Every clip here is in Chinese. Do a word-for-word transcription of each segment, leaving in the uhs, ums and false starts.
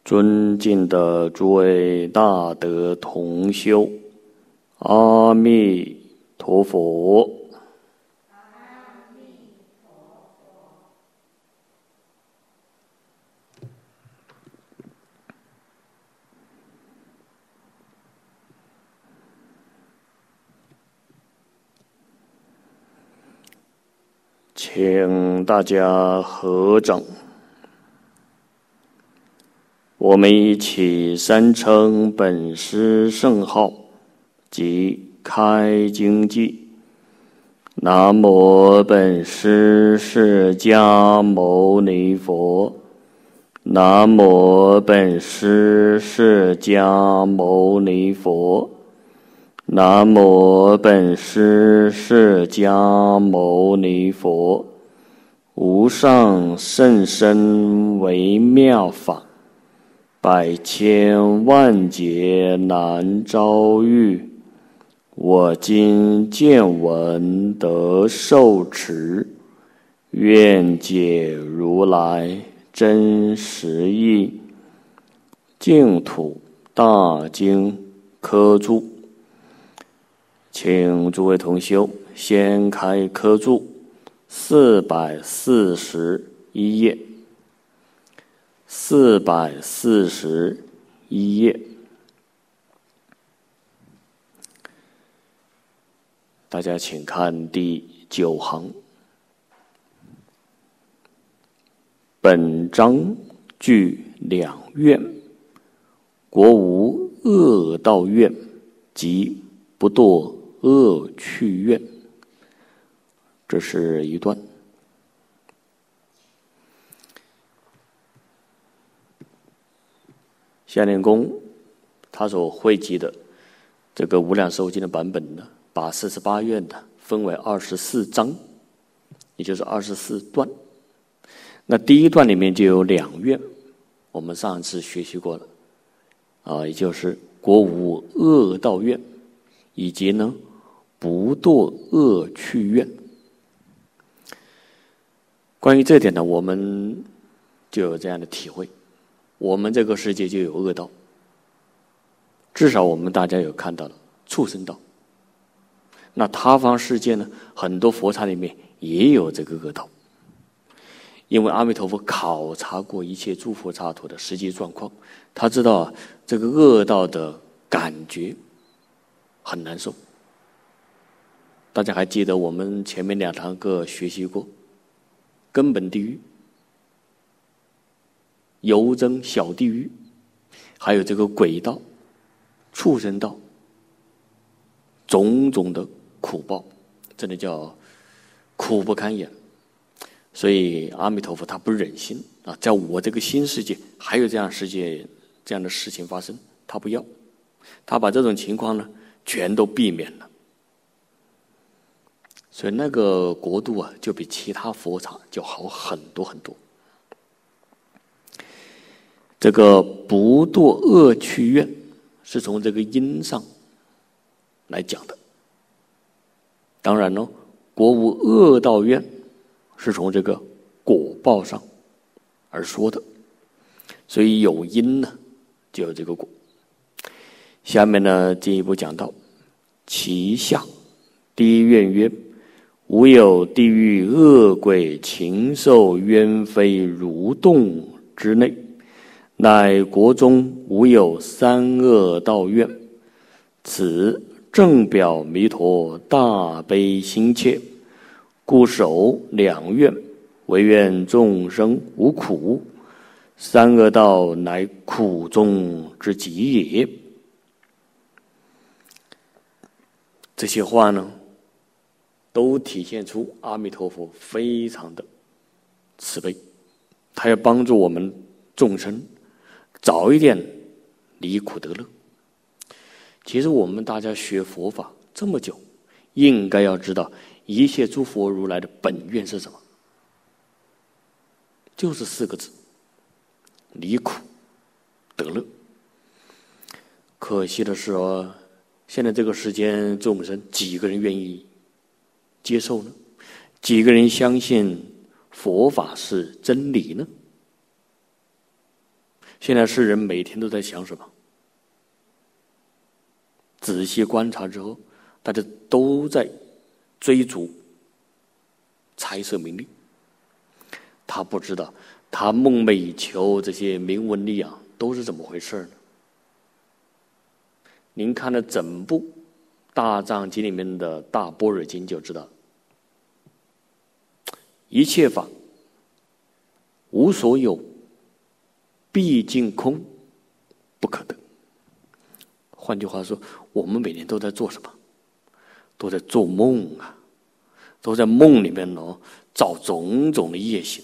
尊敬的诸位大德同修，阿弥陀佛。请大家合掌，我们一起三称本师圣号及开经偈。南无本师释迦牟尼佛，南无本师释迦牟尼佛，南无本师释迦牟尼佛。无上甚深微妙法，百千万劫难遭遇。我今见闻得受持，愿解如来真实义。净土大经科注，请诸位同修先开科注四百四十一页，四百四十一页。大家请看第九行。本章具两愿，国无恶道愿及不堕恶趣愿。这是一段。夏令公他所汇集的这个无量寿经的版本呢，把四十八愿的分为二十四章，也就是二十四段。那第一段里面就有两愿，我们上次学习过了啊，也就是国无恶道愿，以及呢不堕恶趣愿。关于这点呢，我们就有这样的体会：我们这个世界就有恶道，至少我们大家有看到了畜生道。那他方世界呢，很多佛刹里面也有这个恶道，因为阿弥陀佛考察过一切诸佛刹土的实际状况，他知道啊，这个恶道的感觉很难受。大家还记得我们前面两堂课学习过根本地狱、油增小地狱，还有这个鬼道、畜生道，种种的苦报，真的叫苦不堪言。所以阿弥陀佛他不忍心啊，在我这个新世界还有这样世界这样的事情发生，他不要，他把这种情况呢全都避免了。所以那个国度啊，就比其他佛刹就好很多很多。这个不堕恶趣愿是从这个因上来讲的，当然呢，国无恶道愿是从这个果报上而说的。所以有因呢，就有这个果。下面呢，进一步讲到其下第一愿曰：无有地狱恶鬼禽兽冤非蠕动之内，乃国中无有三恶道愿。此正表弥陀大悲心切，故守两愿，唯愿众生无苦。三恶道乃苦中之极也。这些话呢，都体现出阿弥陀佛非常的慈悲，他要帮助我们众生早一点离苦得乐。其实我们大家学佛法这么久，应该要知道一切诸佛如来的本愿是什么，就是四个字：离苦得乐。可惜的是哦，现在这个世间众生几个人愿意接受呢？几个人相信佛法是真理呢？ 现在世人每天都在想什么？仔细观察之后，大家都在追逐财色名利。他不知道，他梦寐以求这些名闻利养都是怎么回事呢？您看了整部《大藏经》里面的大般若经就知道，一切法无所有，毕竟空，不可得。换句话说，我们每天都在做什么？都在做梦啊，都在梦里面哦，造种种的业行。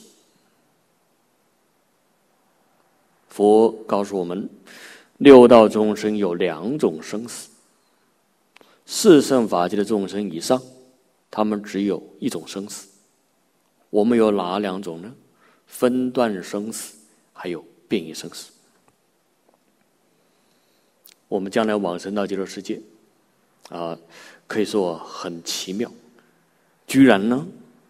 佛告诉我们，六道众生有两种生死，四圣法界的众生以上，他们只有一种生死。我们有哪两种呢？分段生死，还有变异生死。我们将来往生到极乐世界啊，可以说很奇妙，居然呢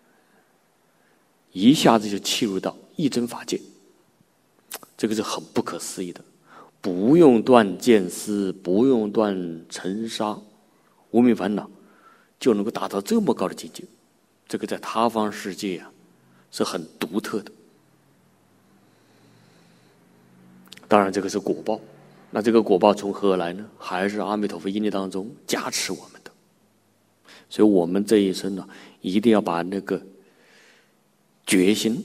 一下子就契入到一真法界，这个是很不可思议的，不用断见思，不用断尘沙无明烦恼，就能够达到这么高的境界，这个在他方世界啊是很独特的。当然这个是果报，那这个果报从何而来呢？还是阿弥陀佛因力当中加持我们的。所以我们这一生呢，一定要把那个决心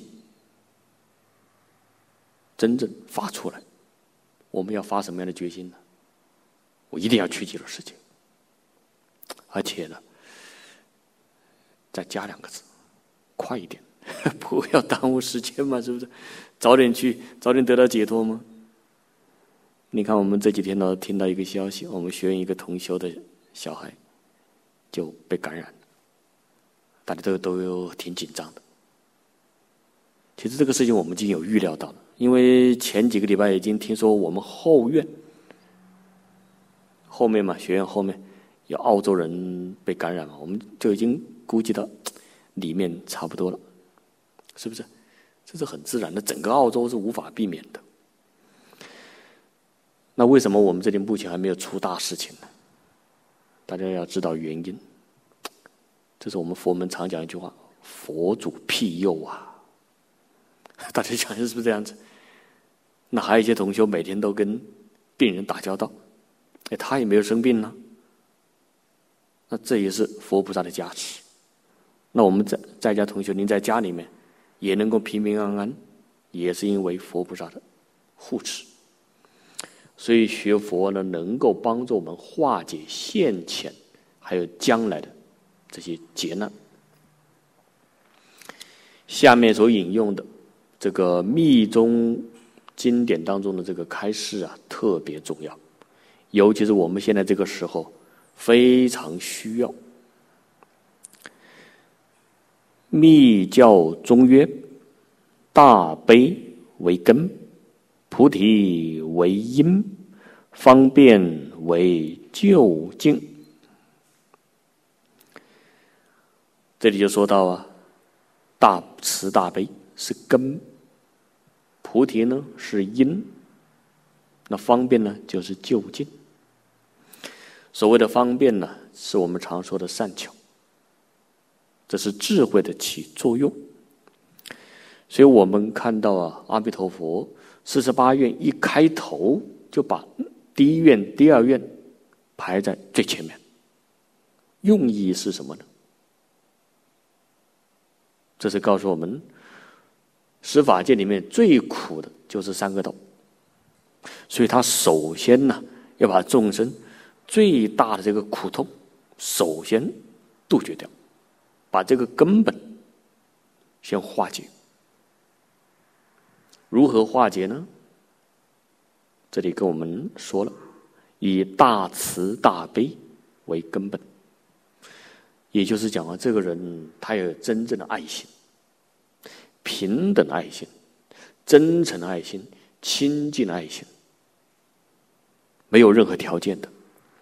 真正发出来。我们要发什么样的决心呢？我一定要去极乐世界，而且呢再加两个字，快一点，不要耽误时间嘛，是不是？早点去，早点得到解脱吗？你看我们这几天呢听到一个消息，我们学院一个同修的小孩就被感染了，大家都都有挺紧张的。其实这个事情我们已经有预料到了，因为前几个礼拜已经听说我们后院后面嘛，学院后面有澳洲人被感染嘛，我们就已经估计到里面差不多了，是不是？这是很自然的，整个澳洲是无法避免的。那为什么我们这里目前还没有出大事情呢？大家要知道原因。这是我们佛门常讲一句话：佛祖庇佑啊。大家想是不是这样子？那还有一些同修每天都跟病人打交道，哎，他也没有生病呢。那这也是佛菩萨的加持。那我们在在家同修，您在家里面也能够平平安安，也是因为佛菩萨的护持。所以学佛呢，能够帮助我们化解现前还有将来的这些劫难。下面所引用的这个密宗经典当中的这个开示啊，特别重要，尤其是我们现在这个时候非常需要。密教中曰：大悲为根，菩提为因，方便为究竟。这里就说到啊，大慈大悲是根，菩提呢是因，那方便呢就是究竟。所谓的方便呢，是我们常说的善巧，这是智慧的起作用。所以我们看到啊，阿弥陀佛四十八愿一开头就把第一愿、第二愿排在最前面，用意是什么呢？这是告诉我们，十法界里面最苦的就是三个道，所以他首先呢，要把众生最大的这个苦痛首先杜绝掉，把这个根本先化解。如何化解呢？这里跟我们说了，以大慈大悲为根本，也就是讲啊，这个人他有真正的爱心，平等爱心，真诚的爱心，亲近的爱心，没有任何条件的。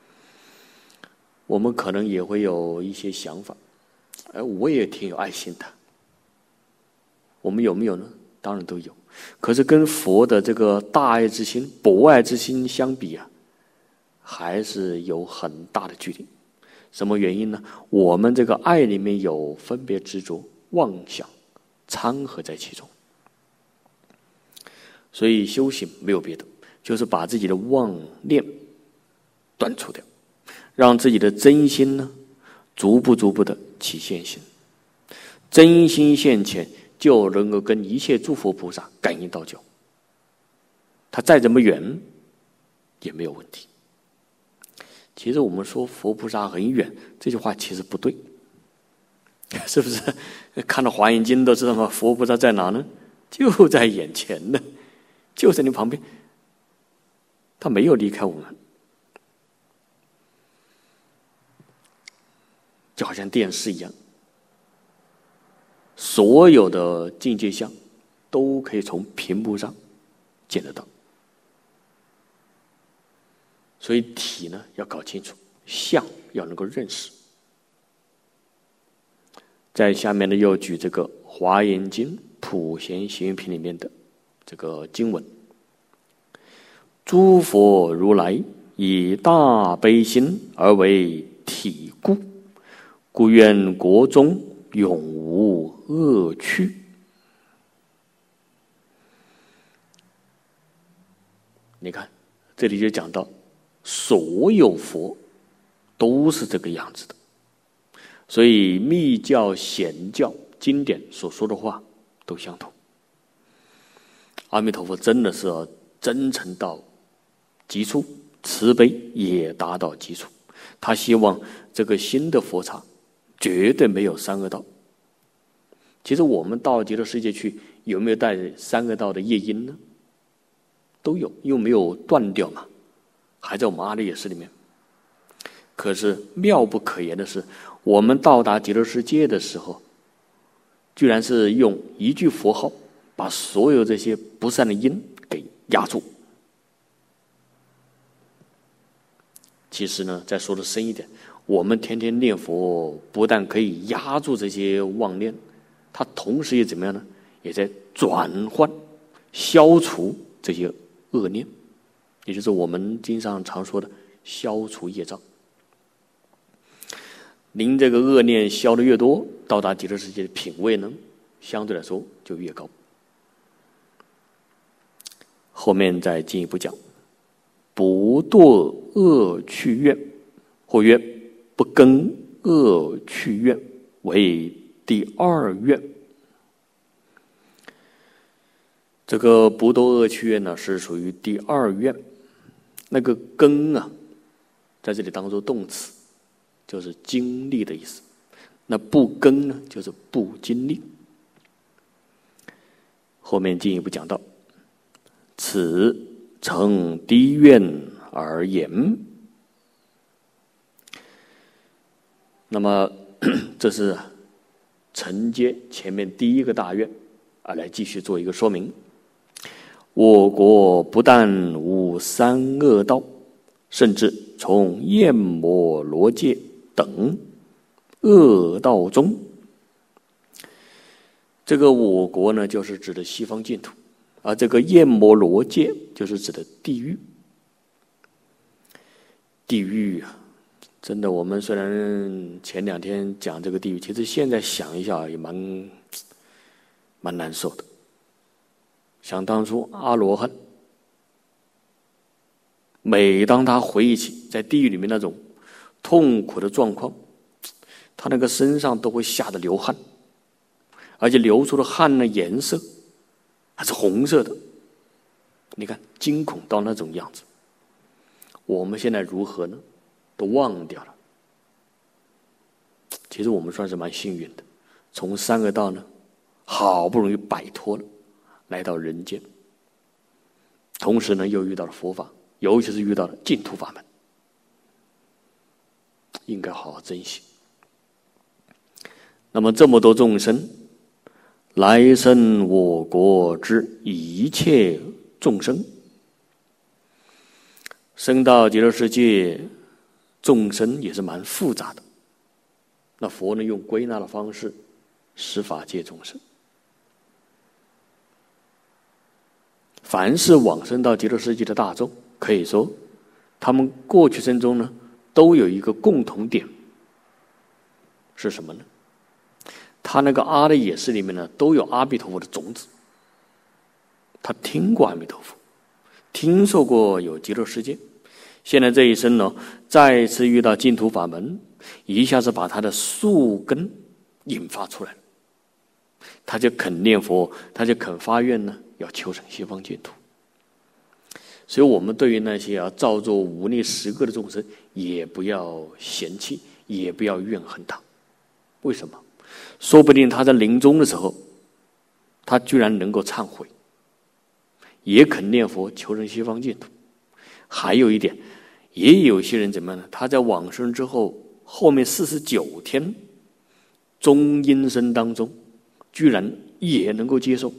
我们可能也会有一些想法，哎，我也挺有爱心的。我们有没有呢？当然都有。 可是跟佛的这个大爱之心、博爱之心相比啊，还是有很大的距离。什么原因呢？我们这个爱里面有分别执着、妄想掺和在其中。所以修行没有别的，就是把自己的妄念断除掉，让自己的真心呢逐步逐步的起现行。真心现前，就能够跟一切诸佛菩萨感应道交。他再怎么远也没有问题。其实我们说佛菩萨很远，这句话其实不对，是不是？看到《华严经》都知道吗？佛菩萨在哪呢？就在眼前呢，就在你旁边，他没有离开我们。就好像电视一样，所有的境界相都可以从屏幕上见得到。所以体呢要搞清楚，相要能够认识。在下面呢又举这个《华严经·普贤行愿品》里面的这个经文：诸佛如来以大悲心而为体故，故愿国中永无恶趣。你看，这里就讲到，所有佛都是这个样子的。所以密教、显教经典所说的话都相同。阿弥陀佛真的是真诚到极处，慈悲也达到极处。他希望这个新的佛刹绝对没有三恶道。其实我们到极乐世界去，有没有带三恶道的业因呢？都有，又没有断掉嘛，还在我们阿赖耶识里面。可是妙不可言的是，我们到达极乐世界的时候，居然是用一句佛号把所有这些不善的因给压住。其实呢，再说的深一点，我们天天念佛，不但可以压住这些妄念，它同时也怎么样呢？也在转换、消除这些恶念，也就是我们经上常说的消除业障。您这个恶念消得越多，到达极乐世界的品位呢，相对来说就越高。后面再进一步讲，不堕恶趣愿，或曰不更恶趣愿，为第二愿。这个不堕恶趣愿呢，是属于第二愿。那个更啊，在这里当作动词，就是经历的意思。那不更呢，就是不经历。后面进一步讲到，此成低愿而言。那么这是承接前面第一个大愿啊，来继续做一个说明。我国不但无三恶道，甚至从焰摩罗界等恶道中，这个我国呢，就是指的西方净土，而这个焰摩罗界就是指的地狱。地狱啊，真的，我们虽然前两天讲这个地狱，其实现在想一下也蛮蛮难受的。想当初阿罗汉，每当他回忆起在地狱里面那种痛苦的状况，他那个身上都会吓得流汗，而且流出的汗的颜色还是红色的。你看，惊恐到那种样子。我们现在如何呢？都忘掉了。其实我们算是蛮幸运的，从三恶道呢，好不容易摆脱了，来到人间。同时呢，又遇到了佛法，尤其是遇到了净土法门，应该好好珍惜。那么这么多众生，来生我国之一切众生，生到极乐世界，众生也是蛮复杂的。那佛呢，用归纳的方式，十法界众生。 凡是往生到极乐世界的大众，可以说他们过去生中呢都有一个共同点，是什么呢？他那个阿赖耶识里面呢都有阿弥陀佛的种子，他听过阿弥陀佛，听说过有极乐世界，现在这一生呢再次遇到净土法门，一下子把他的树根引发出来了，他就肯念佛，他就肯发愿呢要求成西方净土。所以我们对于那些要造作五逆十恶的众生，也不要嫌弃，也不要怨恨他。为什么？说不定他在临终的时候，他居然能够忏悔，也肯念佛求成西方净土。还有一点，也有些人怎么样呢？他在往生之后，后面四十九天中阴身当中，居然也能够接受。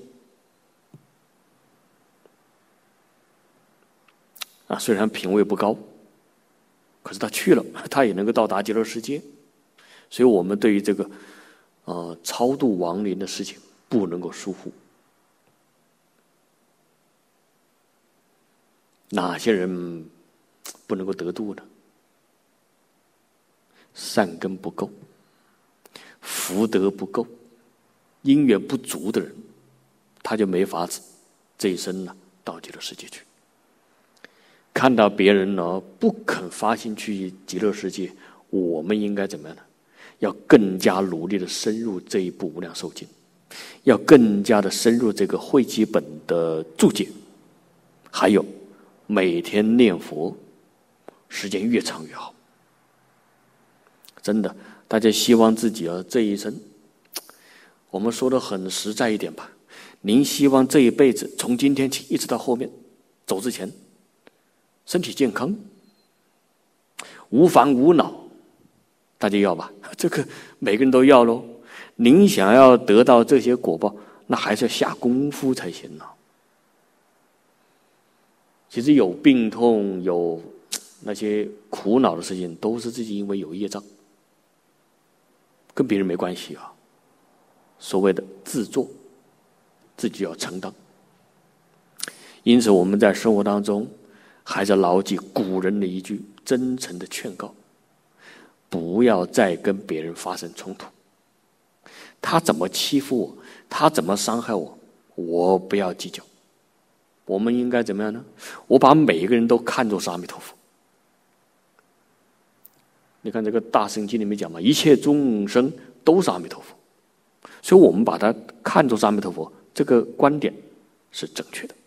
啊，虽然品位不高，可是他去了，他也能够到达极乐世界。所以我们对于这个呃超度亡灵的事情不能够疏忽。哪些人不能够得度呢？善根不够，福德不够，因缘不足的人，他就没法子这一生呢到极乐世界去。看到别人呢不肯发心去极乐世界，我们应该怎么样呢？要更加努力的深入这一部无量寿经，要更加的深入这个汇集本的注解，还有每天念佛，时间越长越好。真的，大家希望自己啊这一生，我们说的很实在一点吧，您希望这一辈子从今天起一直到后面走之前，身体健康，无烦无恼，大家要吧？这个每个人都要咯。您想要得到这些果报，那还是要下功夫才行呢。其实有病痛，有那些苦恼的事情，都是自己因为有业障，跟别人没关系啊。所谓的自作，自己要承担。因此我们在生活当中还是牢记古人的一句真诚的劝告，不要再跟别人发生冲突。他怎么欺负我，他怎么伤害我，我不要计较。我们应该怎么样呢？我把每一个人都看作是阿弥陀佛。你看这个大圣经里面讲嘛，一切众生都是阿弥陀佛，所以我们把它看作是阿弥陀佛，这个观点是正确的。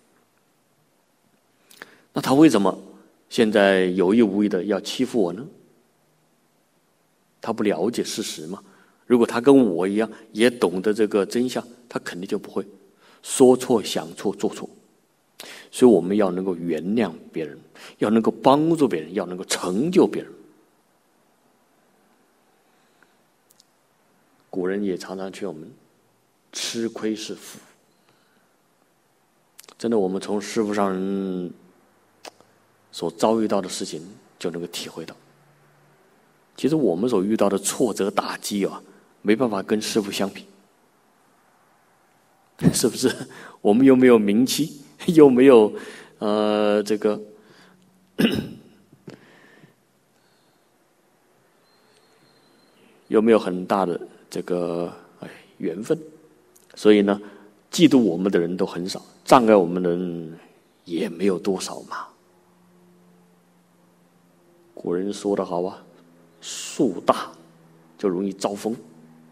那他为什么现在有意无意的要欺负我呢？他不了解事实吗？如果他跟我一样也懂得这个真相，他肯定就不会说错、想错、做错。所以我们要能够原谅别人，要能够帮助别人，要能够成就别人。古人也常常劝我们吃亏是福。真的，我们从师父上人所遭遇到的事情就能够体会到，其实我们所遇到的挫折打击啊，没办法跟师父相比，是不是？我们又没有名气，又没有呃这个又没有很大的这个哎缘分，所以呢，嫉妒我们的人都很少，障碍我们的人也没有多少嘛。古人说得好啊，树大就容易招风。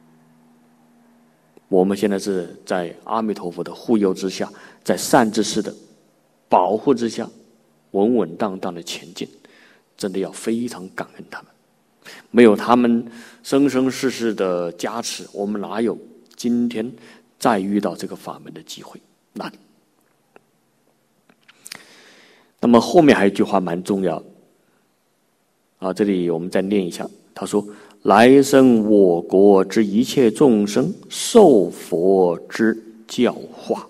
我们现在是在阿弥陀佛的护佑之下，在善知识的保护之下，稳稳当当的前进，真的要非常感恩他们。没有他们生生世世的加持，我们哪有今天再遇到这个法门的机会？难。那么后面还有一句话蛮重要啊，这里我们再念一下。他说：“来生我国之一切众生受佛之教化。”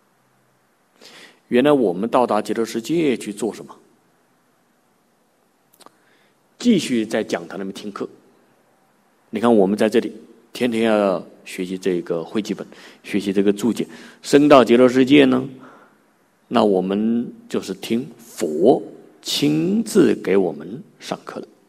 原来我们到达极乐世界去做什么？继续在讲堂那边听课。你看我们在这里天天要学习这个汇集本，学习这个注解。升到极乐世界呢， 那我们就是听佛亲自给我们上课的。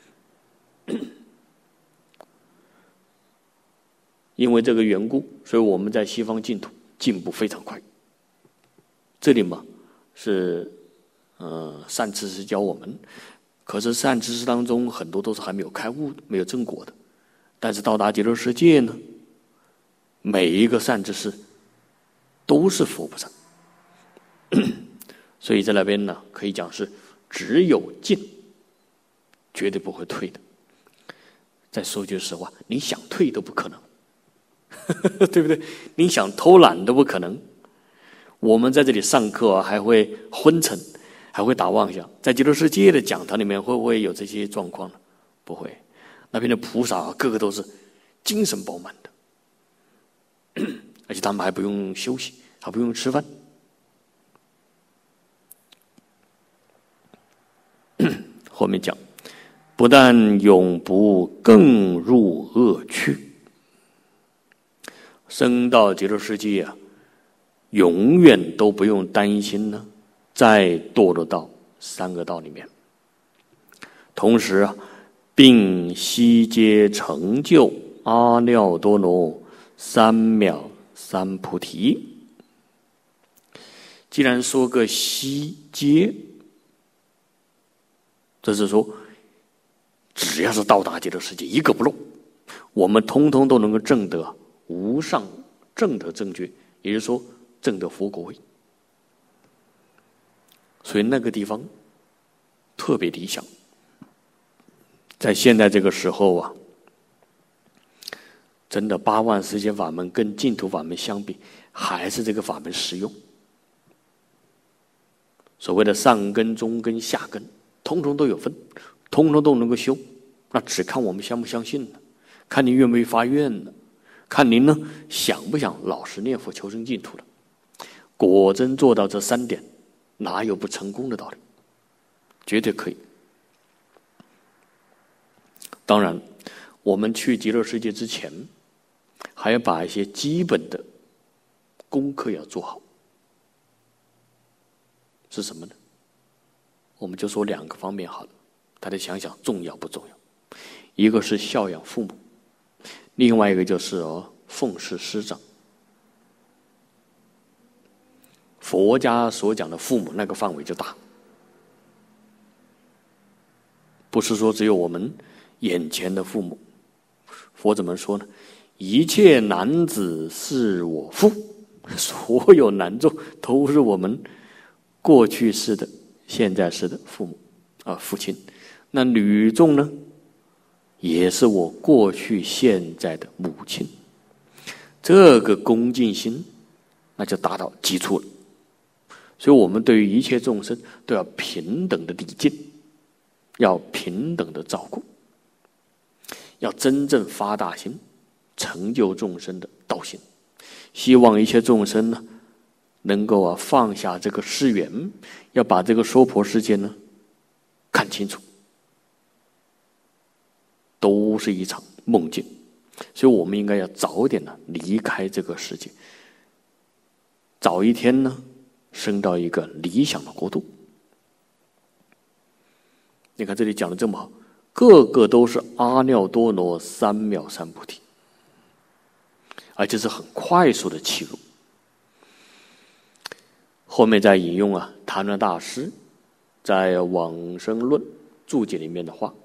因为这个缘故，所以我们在西方净土进步非常快。这里嘛是呃善知识教我们，可是善知识当中很多都是还没有开悟、没有正果的。但是到达极乐世界呢，每一个善知识都是佛菩萨。所以在那边呢，可以讲是只有进，绝对不会退的。再说句实话，你想退都不可能。对不对？你想偷懒都不可能。我们在这里上课啊，还会昏沉，还会打妄想。在极乐世界的讲堂里面，会不会有这些状况呢？不会。那边的菩萨啊，个个都是精神饱满的，而且他们还不用休息，还不用吃饭。后面讲，不但永不更入恶趣。升到极乐世界啊，永远都不用担心呢，再堕落到三恶道里面。同时啊，并悉皆成就阿耨多罗三藐三菩提。既然说个悉皆，这是说只要是到达极乐世界，一个不漏，我们通通都能够证得无上正得正觉，也就是说正得佛果位。所以那个地方特别理想。在现在这个时候啊，真的八万四千法门跟净土法门相比，还是这个法门实用。所谓的上根、中根、下根，通通都有分，通通都能够修。那只看我们相不相信呢？看你愿不愿意发愿呢？看您呢想不想老实念佛求生净土了。果真做到这三点，哪有不成功的道理？绝对可以。当然我们去极乐世界之前，还要把一些基本的功课要做好。是什么呢？我们就说两个方面好了，大家想想重要不重要？一个是孝养父母，另外一个就是哦奉事师长。佛家所讲的父母那个范围就大，不是说只有我们眼前的父母。佛怎么说呢？一切男子是我父，所有男众都是我们过去世的、现在世的父母啊，父亲。那女众呢，也是我过去现在的母亲。这个恭敬心，那就达到基础了。所以我们对于一切众生都要平等的礼敬，要平等的照顾，要真正发大心，成就众生的道心。希望一切众生呢，能够啊放下这个世缘，要把这个娑婆世界呢看清楚，都是一场梦境。所以我们应该要早点呢离开这个世界，早一天呢升到一个理想的国度。你看这里讲的这么好，个个都是阿耨多罗三藐三菩提，而且是很快速的契入。后面再引用啊昙鸾大师在《往生论》注解里面的话，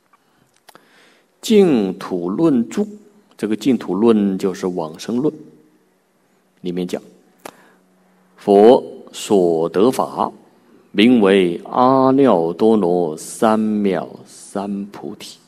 净土论注，这个净土论就是往生论里面讲，佛所得法名为阿耨多罗三藐三菩提。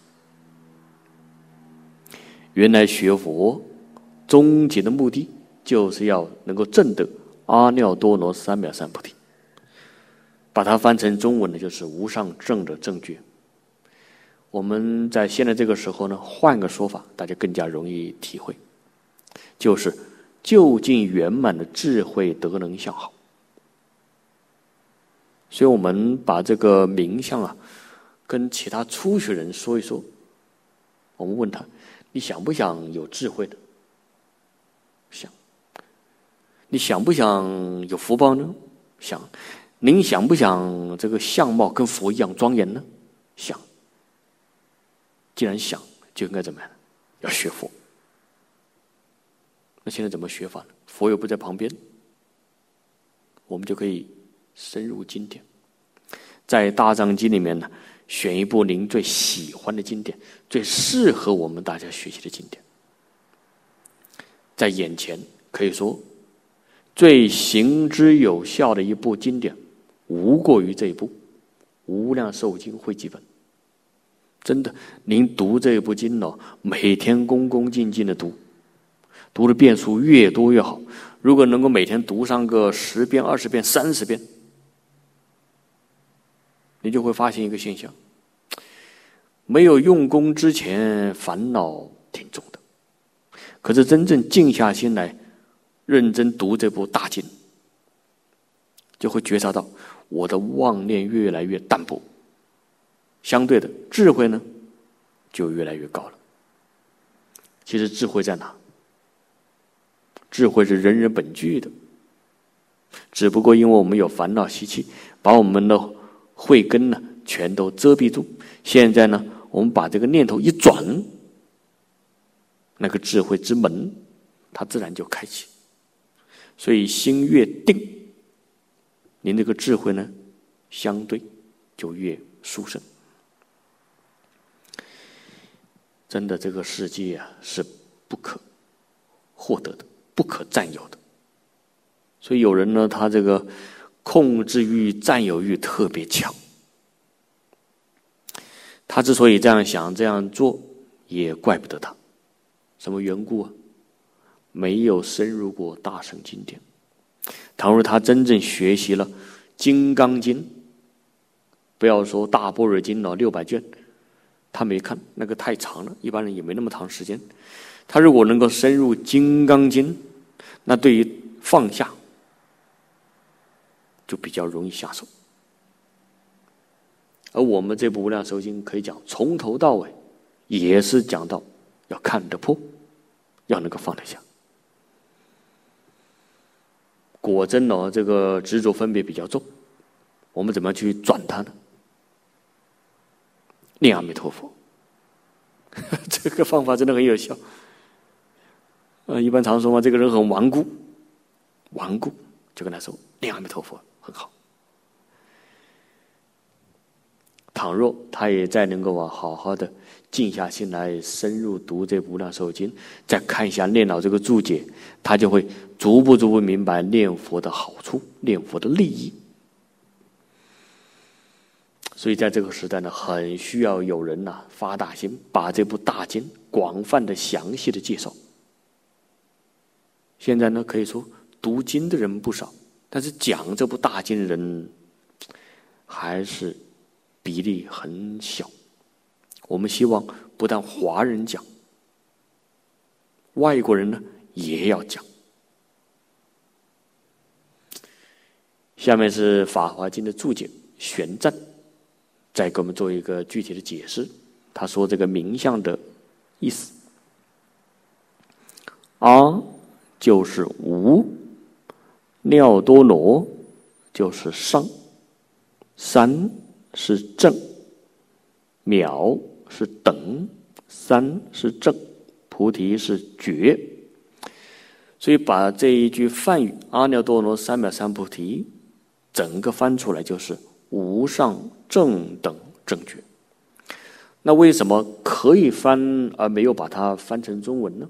原来学佛终极的目的就是要能够证得阿耨多罗三藐三菩提，把它翻成中文呢，就是无上正的正觉。我们在现在这个时候呢，换个说法，大家更加容易体会，就是究竟圆满的智慧德能相好。所以我们把这个名相啊，跟其他初学人说一说。我们问他，你想不想有智慧呢？想。你想不想有福报呢？ 想。您想不想这个相貌跟佛一样庄严呢？想。既然想，就应该怎么样？要学佛。那现在怎么学法呢？佛又不在旁边，我们就可以深入经典，在大藏经里面呢，选一部您最喜欢的经典，最适合我们大家学习的经典，在眼前可以说最行之有效的一部经典，无过于这一部《无量寿经汇集本》。真的，您读这部经呢，每天恭恭敬敬的读，读的遍数越多越好。如果能够每天读上个十遍、二十遍、三十遍，你就会发现一个现象：没有用功之前，烦恼挺重的。可是真正静下心来，认真读这部大经，就会觉察到我的妄念越来越淡薄，相对的智慧呢就越来越高了。其实智慧在哪？智慧是人人本具的，只不过因为我们有烦恼习气，把我们的慧根呢全都遮蔽住。现在呢，我们把这个念头一转，那个智慧之门它自然就开启。所以心越定，您这个智慧呢相对就越殊胜。真的，这个世界啊是不可获得的，不可占有的。所以有人呢，他这个控制欲、占有欲特别强。他之所以这样想、这样做，也怪不得他。什么缘故啊？没有深入过大乘经典。倘若他真正学习了《金刚经》，不要说《大般若经》了六百卷，他没看，那个太长了，一般人也没那么长时间。他如果能够深入《金刚经》，那对于放下就比较容易下手。而我们这部《无量寿经》可以讲从头到尾也是讲到要看得破，要能够放得下。果真呢，这个执着分别比较重，我们怎么样去转它呢？念阿弥陀佛，这个方法真的很有效。呃，一般常说嘛，这个人很顽固，顽固就跟他说念阿弥陀佛很好。倘若他也再能够啊好好的静下心来，深入读这部《无量寿经》，再看一下念老这个注解，他就会逐步逐步明白念佛的好处，念佛的利益。所以在这个时代呢，很需要有人呐、啊、发大心，把这部大经广泛的、详细的介绍。现在呢，可以说读经的人不少，但是讲这部大经的人还是比例很小。我们希望不但华人讲，外国人呢也要讲。下面是《法华经》的注解玄赞，再给我们做一个具体的解释。他说这个名相的意思，阿就是无，廖多罗就是上，三是正，渺是等，三是正，菩提是觉。所以把这一句梵语阿耨多罗三藐三菩提整个翻出来就是无上正等正觉。那为什么可以翻而没有把它翻成中文呢？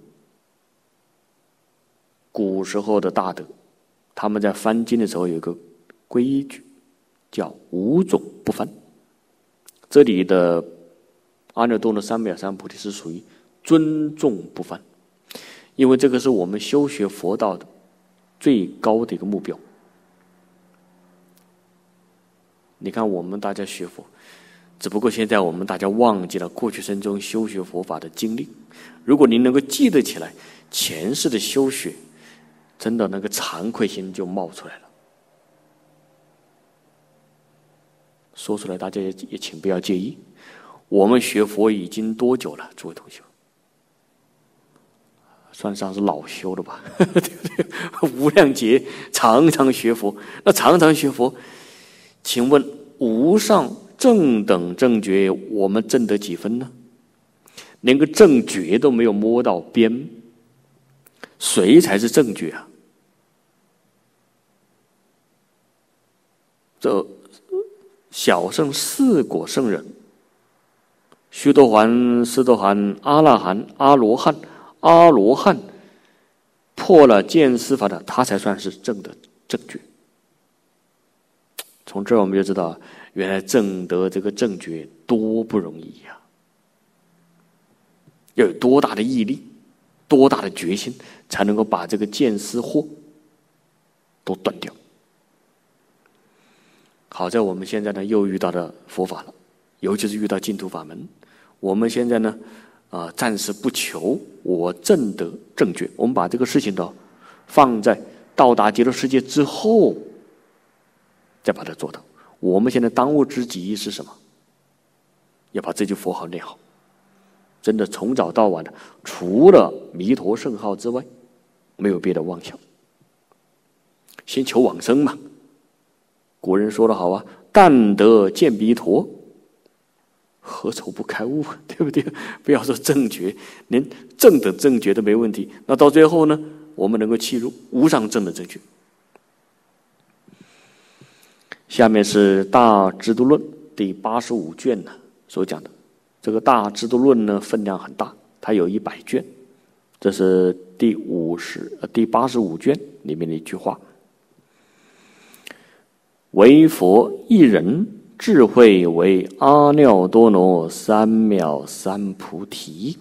古时候的大德他们在翻经的时候有一个规矩，叫五种不翻。这里的阿耨多罗三藐三菩提是属于尊重不翻，因为这个是我们修学佛道的最高的一个目标。你看我们大家学佛，只不过现在我们大家忘记了过去生中修学佛法的经历。如果您能够记得起来前世的修学，真的那个惭愧心就冒出来了。说出来大家也也请不要介意。我们学佛已经多久了，诸位同学？ 算上是老修了吧，对不对？无量劫常常学佛，那常常学佛，请问无上正等正觉，我们证得几分呢？连个正觉都没有摸到边，谁才是正觉啊？这小圣四果圣人，须多洹、斯多含、阿那含、阿罗汉、阿罗汉破了见思法的，他才算是正的正觉。从这儿我们就知道，原来证得这个正觉多不容易呀、啊！要有多大的毅力，多大的决心，才能够把这个见思惑都断掉。好在我们现在呢，又遇到了佛法了，尤其是遇到净土法门。我们现在呢，啊、呃，暂时不求我证得正觉，我们把这个事情呢，放在到达极乐世界之后，再把它做到。我们现在当务之急是什么？要把这句佛号念好。真的从早到晚的，除了弥陀圣号之外，没有别的妄想。先求往生嘛。古人说得好啊，但得见弥陀，何愁不开悟，对不对？不要说正觉，连正的正觉都没问题，那到最后呢，我们能够契入无上正的正觉。下面是《大智度论》第八十五卷呢所讲的。这个《大智度论》呢分量很大，它有一百卷，这是第五十、呃、第八十五卷里面的一句话。唯佛一人，智慧为阿耨多罗三藐三菩提。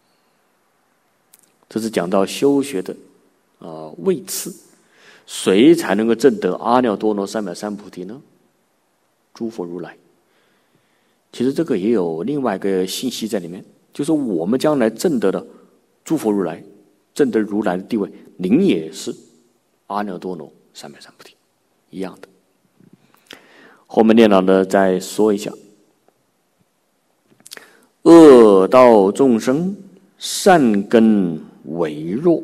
这是讲到修学的啊、呃、位次，谁才能够证得阿耨多罗三藐三菩提呢？诸佛如来。其实这个也有另外一个信息在里面，就是我们将来证得的诸佛如来，证得如来的地位，您也是阿耨多罗三藐三菩提一样的。后面念老的再说一下：恶道众生善根微弱。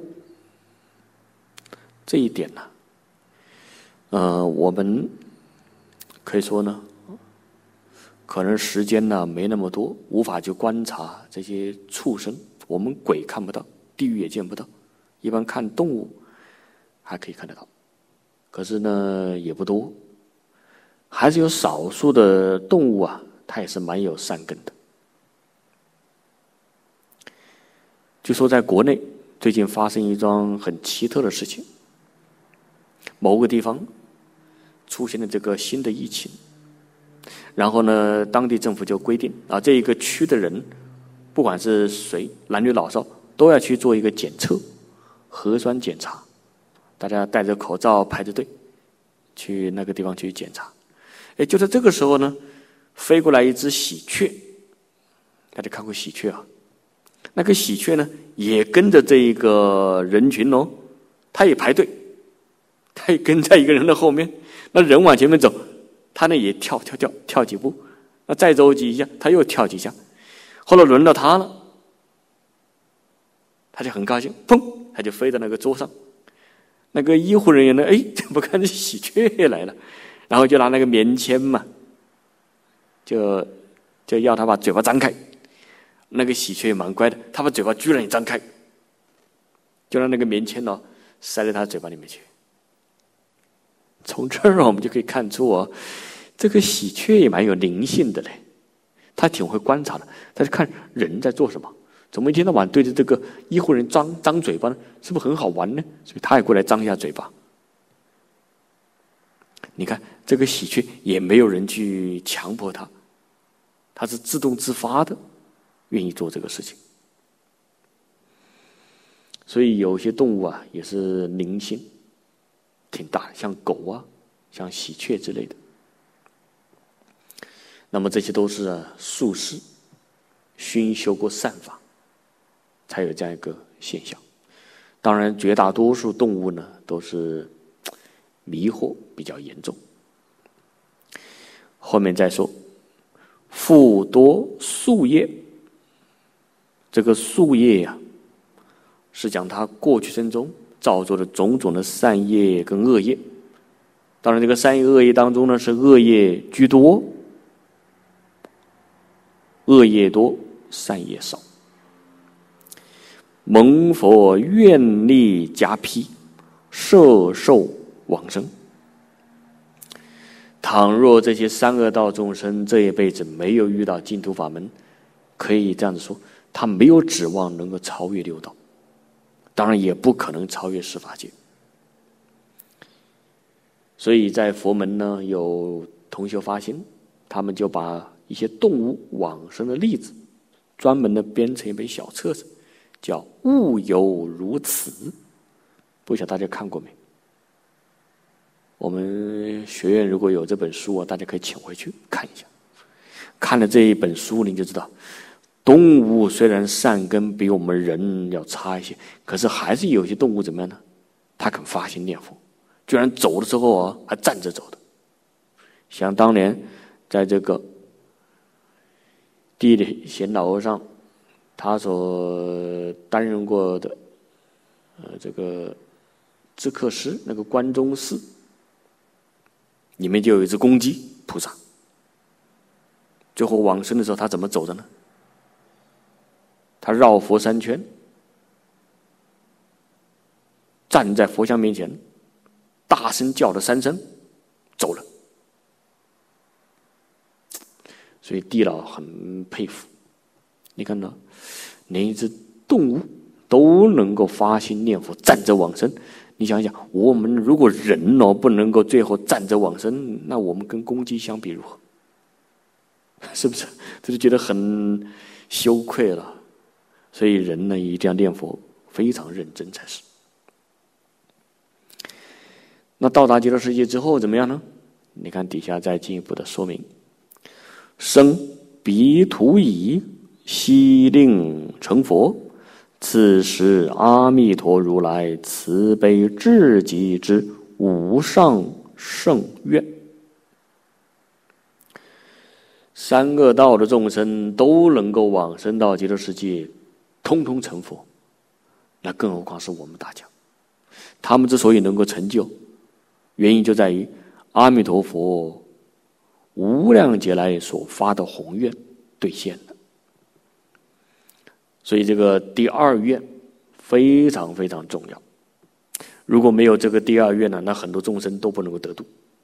这一点呢、啊，呃，我们可以说呢，可能时间呢没那么多，无法去观察这些畜生。我们鬼看不到，地狱也见不到，一般看动物还可以看得到，可是呢也不多。还是有少数的动物啊，它也是蛮有善根的。据说在国内最近发生一桩很奇特的事情，某个地方出现了这个新的疫情，然后呢，当地政府就规定啊，这一个区的人，不管是谁，男女老少，都要去做一个检测，核酸检查，大家戴着口罩排着队去那个地方去检查。哎，就在这个时候呢，飞过来一只喜鹊，大家看过喜鹊啊？那个喜鹊呢，也跟着这一个人群哦，它也排队，它也跟在一个人的后面。那人往前面走，它呢也跳跳跳跳几步，那再走几下，它又跳几下。后来轮到它了，它就很高兴，砰，它就飞到那个桌上。那个医护人员呢，哎，怎么看这喜鹊也来了？然后就拿那个棉签嘛，就就要他把嘴巴张开。那个喜鹊也蛮乖的，他把嘴巴居然也张开，就让那个棉签呢、哦、塞在他嘴巴里面去。从这儿我们就可以看出哦，这个喜鹊也蛮有灵性的嘞，他挺会观察的，他就看人在做什么，怎么一天到晚对着这个医护人张张嘴巴呢？是不是很好玩呢？所以他也过来张一下嘴巴。你看这个喜鹊也没有人去强迫他，他是自动自发的愿意做这个事情。所以有些动物啊也是灵性挺大，像狗啊，像喜鹊之类的。那么这些都是啊术士熏修过善法才有这样一个现象。当然绝大多数动物呢都是迷惑比较严重。后面再说，复多宿业。这个宿业呀、啊， 是讲他过去生中造作的种种的善业跟恶业。当然，这个善业恶业当中呢，是恶业居多，恶业多，善业少。蒙佛愿力加披，摄受往生。倘若这些三恶道众生这一辈子没有遇到净土法门，可以这样子说，他没有指望能够超越六道，当然也不可能超越十法界。所以在佛门呢，有同修发心，他们就把一些动物往生的例子专门的编成一本小册子，叫《物有如此》，不晓得大家看过没？我们学院如果有这本书啊，大家可以请回去看一下。看了这一本书，你就知道，动物虽然善根比我们人要差一些，可是还是有些动物怎么样呢？它肯发心念佛，居然走的时候啊还站着走的。像当年在这个地理贤老和尚他所担任过的呃这个智客师那个关中寺里面就有一只公鸡菩萨，最后往生的时候他怎么走的呢？他绕佛三圈，站在佛像面前，大声叫了三声，走了。所以地老很佩服，你看到连一只动物都能够发心念佛站着往生，你想想，我们如果人哦不能够最后站着往生，那我们跟公鸡相比如何？是不是？这就觉得很羞愧了。所以人呢一定要念佛非常认真才是。那到达极乐世界之后怎么样呢？你看底下再进一步的说明：生彼土矣，悉令成佛。此时阿弥陀如来慈悲至极之无上圣愿。三恶道的众生都能够往生到极乐世界，通通成佛，那更何况是我们大家。他们之所以能够成就，原因就在于阿弥陀佛无量劫来所发的宏愿兑现了。所以这个第二愿非常非常重要，如果没有这个第二愿呢，那很多众生都不能够得度。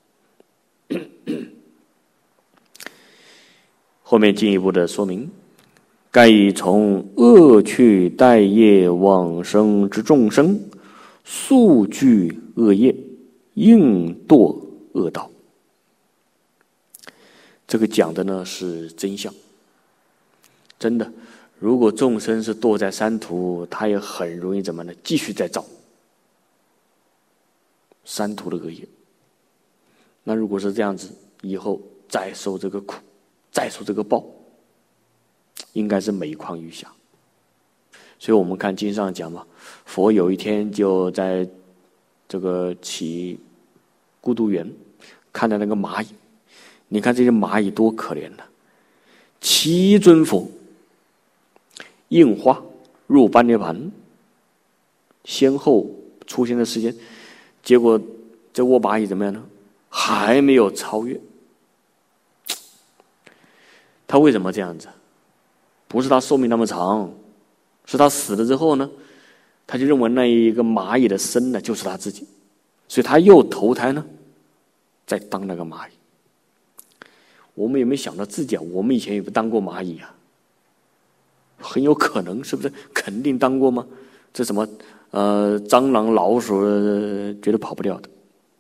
后面进一步的说明：盖以从恶趣待业往生之众生，速具恶业，应堕恶道。这个讲的呢是真相，真的。如果众生是堕在三途，他也很容易怎么呢？继续再造三途的恶业。那如果是这样子，以后再受这个苦，再受这个报，应该是每况愈下。所以我们看经上讲嘛，佛有一天就在这个起孤独园，看到那个蚂蚁，你看这些蚂蚁多可怜呢、啊！七尊佛应化入般涅盘，先后出现的时间，结果这窝蚂蚁怎么样呢？还没有超越。他为什么这样子？不是他寿命那么长，是他死了之后呢，他就认为那一个蚂蚁的身呢就是他自己，所以他又投胎呢，再当那个蚂蚁。我们有没有想到自己啊？我们以前有没有当过蚂蚁啊？很有可能，是不是？肯定当过吗？这什么呃，蟑螂、老鼠，呃、绝对跑不掉的。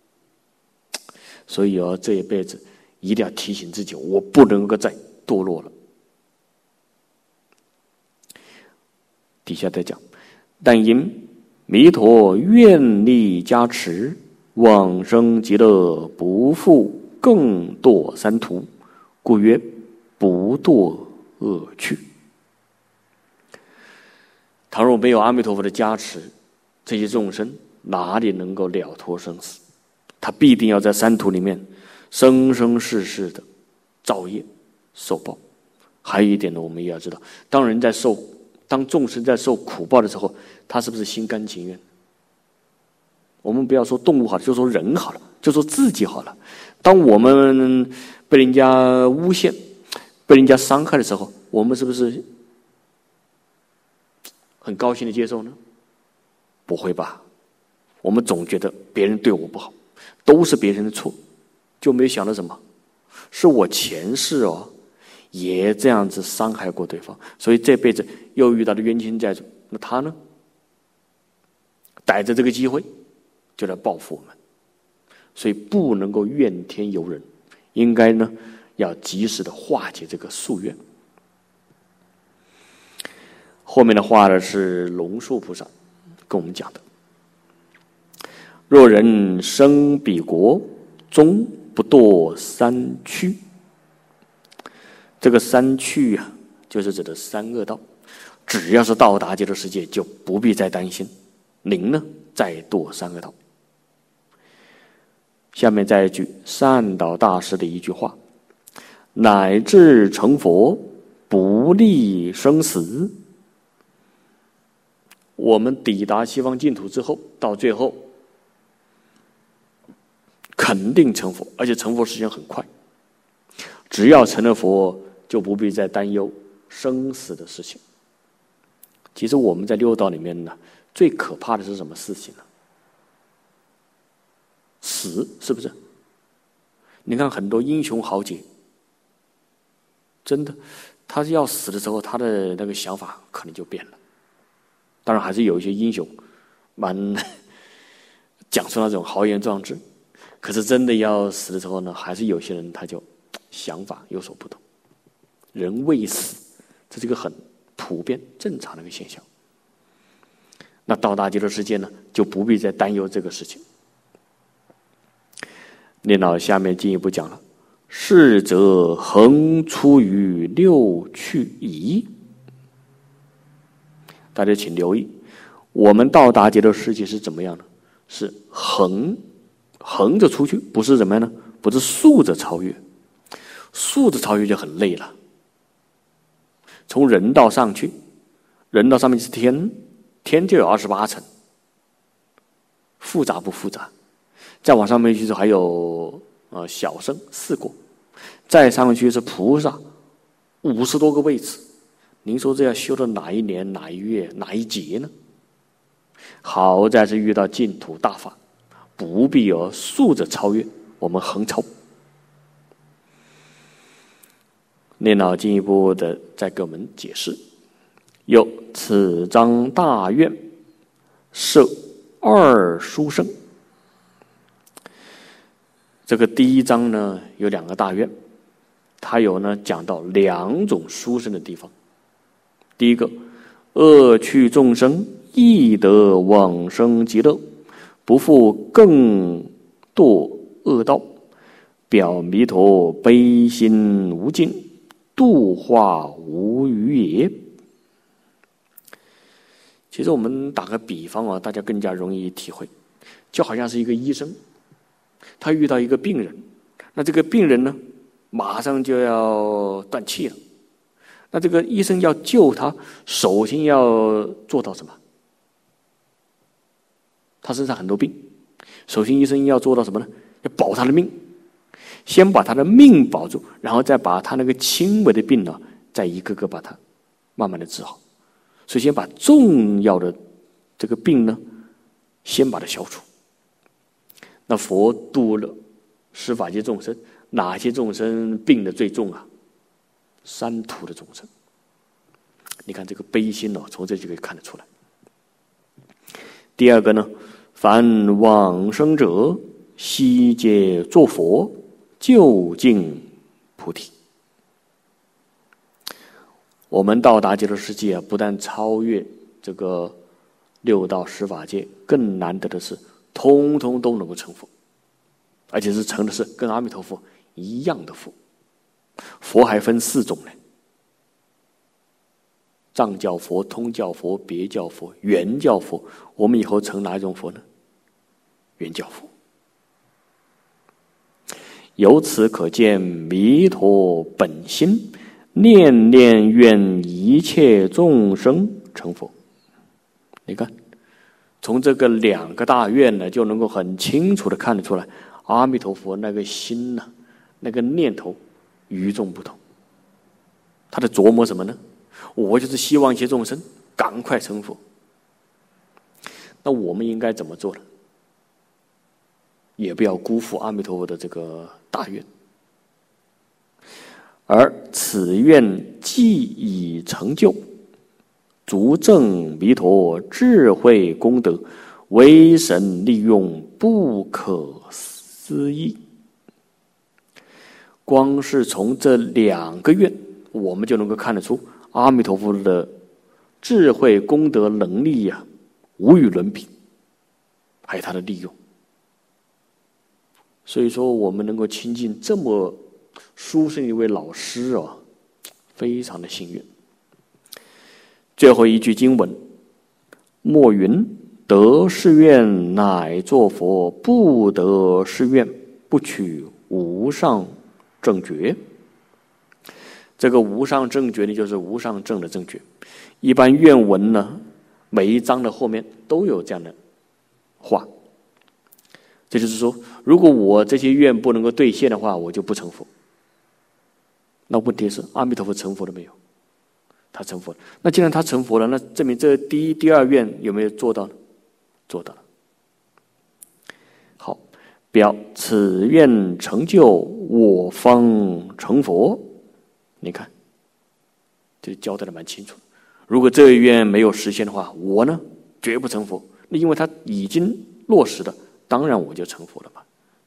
所以啊，这一辈子一定要提醒自己，我不能够再堕落了。底下再讲，但因弥陀愿力加持，往生极乐不复更堕三途，故曰不堕恶趣。倘若没有阿弥陀佛的加持，这些众生哪里能够了脱生死？他必定要在三途里面生生世世的造业受报。还有一点呢，我们也要知道，当人在受当众生在受苦报的时候，他是不是心甘情愿？我们不要说动物好了，就说人好了，就说自己好了。当我们被人家诬陷、被人家伤害的时候，我们是不是很高兴的接受呢？不会吧？我们总觉得别人对我不好，都是别人的错，就没有想到什么？是我前世哦，也这样子伤害过对方，所以这辈子又遇到了冤亲债主。那他呢？逮着这个机会就来报复我们，所以不能够怨天尤人，应该呢要及时的化解这个宿怨。后面的话呢是龙树菩萨跟我们讲的：若人生彼国，终不堕三趣。这个三趣啊，就是指的三恶道。只要是到达极乐世界，就不必再担心您呢再堕三恶道。下面再一句善导大师的一句话：乃至成佛，不历生死。我们抵达西方净土之后，到最后肯定成佛，而且成佛时间很快。只要成了佛，就不必再担忧生死的事情。其实我们在六道里面呢，最可怕的是什么事情呢？死，是不是？你看很多英雄豪杰，真的，他要死的时候，他的那个想法可能就变了。当然，还是有一些英雄蛮讲出那种豪言壮志，可是真的要死的时候呢，还是有些人他就想法有所不同。人未死，这是一个很普遍正常的一个现象。那到达极乐世界呢，就不必再担忧这个事情。念老下面进一步讲了：是则恒出于六趣矣。大家请留意，我们到达极乐世界是怎么样呢？是横横着出去，不是怎么样呢？不是竖着超越，竖着超越就很累了。从人道上去，人道上面是天，天就有二十八层，复杂不复杂？再往上面去是还有呃小圣四果，再上去是菩萨五十多个位置。您说这要修到哪一年、哪一月、哪一节呢？好在是遇到净土大法，不必有竖着超越，我们横超。念老进一步的再给我们解释：有此章大愿，设二殊胜。这个第一章呢有两个大愿，它有呢讲到两种殊胜的地方。第一个，恶趣众生亦得往生极乐，不复更堕恶道，表弥陀悲心无尽，度化无余也。其实我们打个比方啊，大家更加容易体会，就好像是一个医生，他遇到一个病人，那这个病人呢，马上就要断气了。那这个医生要救他，首先要做到什么？他身上很多病，首先医生要做到什么呢？要保他的命，先把他的命保住，然后再把他那个轻微的病呢，再一个个把它慢慢的治好。首先把重要的这个病呢，先把它消除。那佛度了十法界众生，哪些众生病的最重啊？三途的众生。你看这个悲心哦，从这就可以看得出来。第二个呢，凡往生者悉皆作佛，究竟菩提。我们到达极乐世界啊，不但超越这个六道十法界，更难得的是通通都能够成佛，而且是成的是跟阿弥陀佛一样的佛。佛还分四种呢：藏教佛、通教佛、别教佛、原教佛。我们以后成哪一种佛呢？原教佛。由此可见，弥陀本心念念愿一切众生成佛。你看，从这个两个大愿呢，就能够很清楚的看得出来，阿弥陀佛那个心呢、啊，那个念头与众不同。他的琢磨什么呢？我就是希望一切众生赶快成佛。那我们应该怎么做呢？也不要辜负阿弥陀佛的这个大愿。而此愿既已成就，足证弥陀智慧功德，为神利用不可思议。光是从这两个愿，我们就能够看得出阿弥陀佛的智慧功德能力呀、啊，无与伦比，还有他的利用。所以说，我们能够亲近这么殊胜一位老师啊，非常的幸运。最后一句经文：莫云得是愿乃作佛，不得是愿不取无上正觉。这个无上正觉呢，就是无上正的正觉。一般愿文呢，每一章的后面都有这样的话。这就是说，如果我这些愿不能够兑现的话，我就不成佛。那问题是，阿弥陀佛成佛了没有？他成佛了。那既然他成佛了，那证明这第一、第二愿有没有做到呢？做到了。好，表此愿成就，我方成佛。你看，这交代的蛮清楚。如果这一愿没有实现的话，我呢绝不成佛。那因为他已经落实了，当然我就成佛了嘛。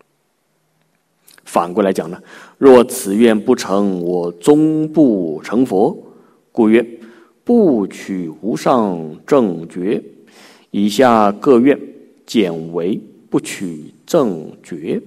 反过来讲呢，若此愿不成，我终不成佛。故曰：不取无上正觉。以下各愿简为不取正觉。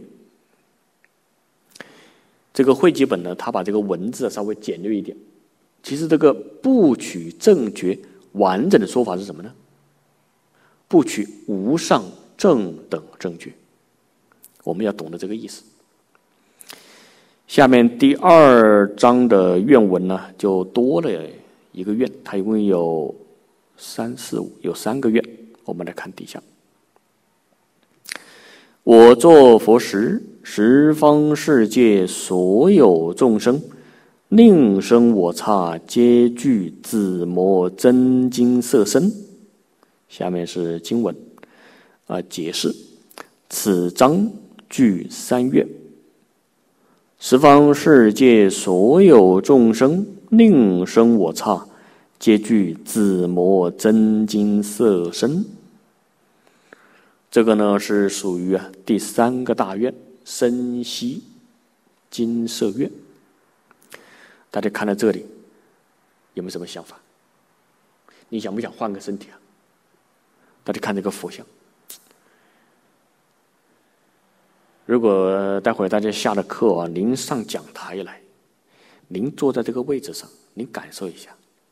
这个汇集本呢，他把这个文字稍微简略一点。其实这个不取正觉完整的说法是什么呢？不取无上正等正觉。我们要懂得这个意思。下面第二章的愿文呢，就多了一个愿，它一共有三四五，有三个愿。我们来看底下：我作佛时，十方世界所有众生，宁生我刹，皆具紫磨真金色身。下面是经文啊、呃、解释。此章具三愿。十方世界所有众生，宁生我刹，皆具紫磨真金色身。这个呢是属于啊第三个大愿，身息金色愿。大家看到这里，有没有什么想法？你想不想换个身体啊？大家看这个佛像。如果待会儿大家下了课啊，您上讲台来，您坐在这个位置上，您感受一下，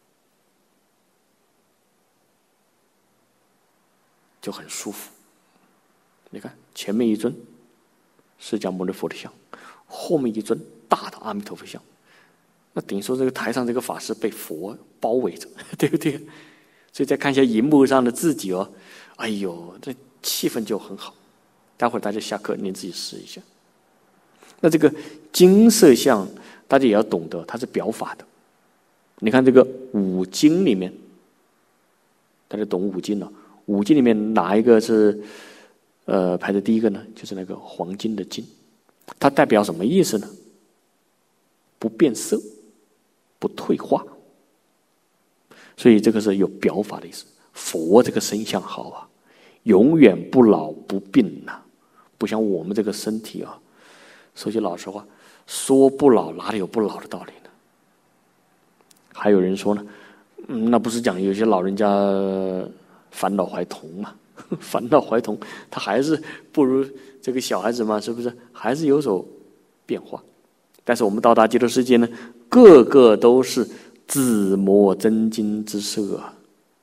就很舒服。你看前面一尊释迦牟尼佛的像，后面一尊大的阿弥陀佛像，那等于说这个台上这个法师被佛包围着，对不对？所以再看一下荧幕上的自己哦，哎呦，这气氛就很好。待会儿大家下课您自己试一下。那这个金色像大家也要懂得，它是表法的。你看这个五经里面，大家懂五经了？五经里面哪一个是呃排在第一个呢？就是那个黄金的金，它代表什么意思呢？不变色，不退化。所以这个是有表法的意思。佛这个身相好啊，永远不老不病呐、啊。不像我们这个身体啊，说句老实话，说不老哪里有不老的道理呢？还有人说呢，嗯，那不是讲有些老人家返老还童嘛？返老还童，他还是不如这个小孩子嘛，是不是？还是有所变化。但是我们到达极乐世界呢，个个都是紫磨真金之色啊。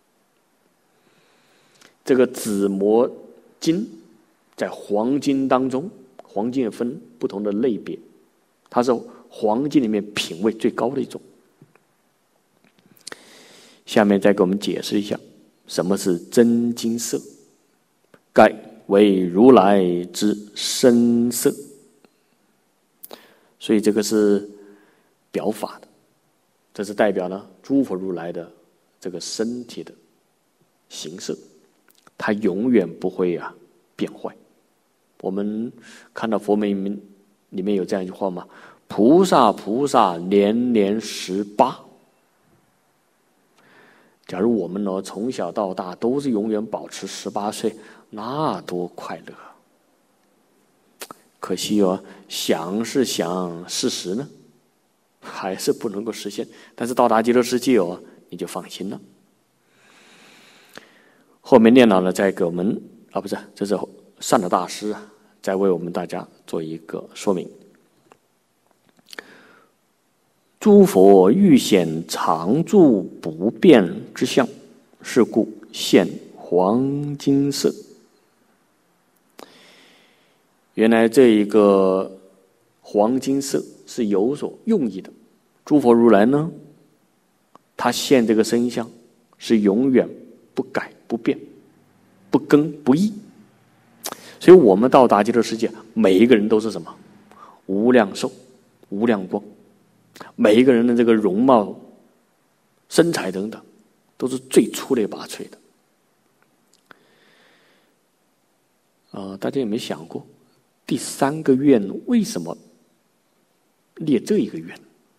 这个紫磨金在黄金当中，黄金也分不同的类别，它是黄金里面品位最高的一种。 下面再给我们解释一下什么是真金色，盖为如来之身色。所以这个是表法的，这是代表了诸佛如来的这个身体的形色，它永远不会啊变坏。我们看到佛门里面有这样一句话吗？菩萨菩萨年年十八。假如我们呢从小到大都是永远保持十八岁，那多快乐！可惜哦，想是想，事实呢还是不能够实现。但是到达极乐世界哦，你就放心了。后面念老呢，再给我们啊，不是，这是善导大师啊，再为我们大家做一个说明。诸佛欲显常住不变之相，是故现黄金色。原来这一个黄金色是有所用意的。诸佛如来呢，他现这个身相是永远不改不变，不更不易。所以我们到达极乐世界，每一个人都是什么？无量寿，无量光。每一个人的这个容貌、身材等等，都是最出类拔萃的。啊、呃，大家有没有想过，第三个愿为什么列这一个愿？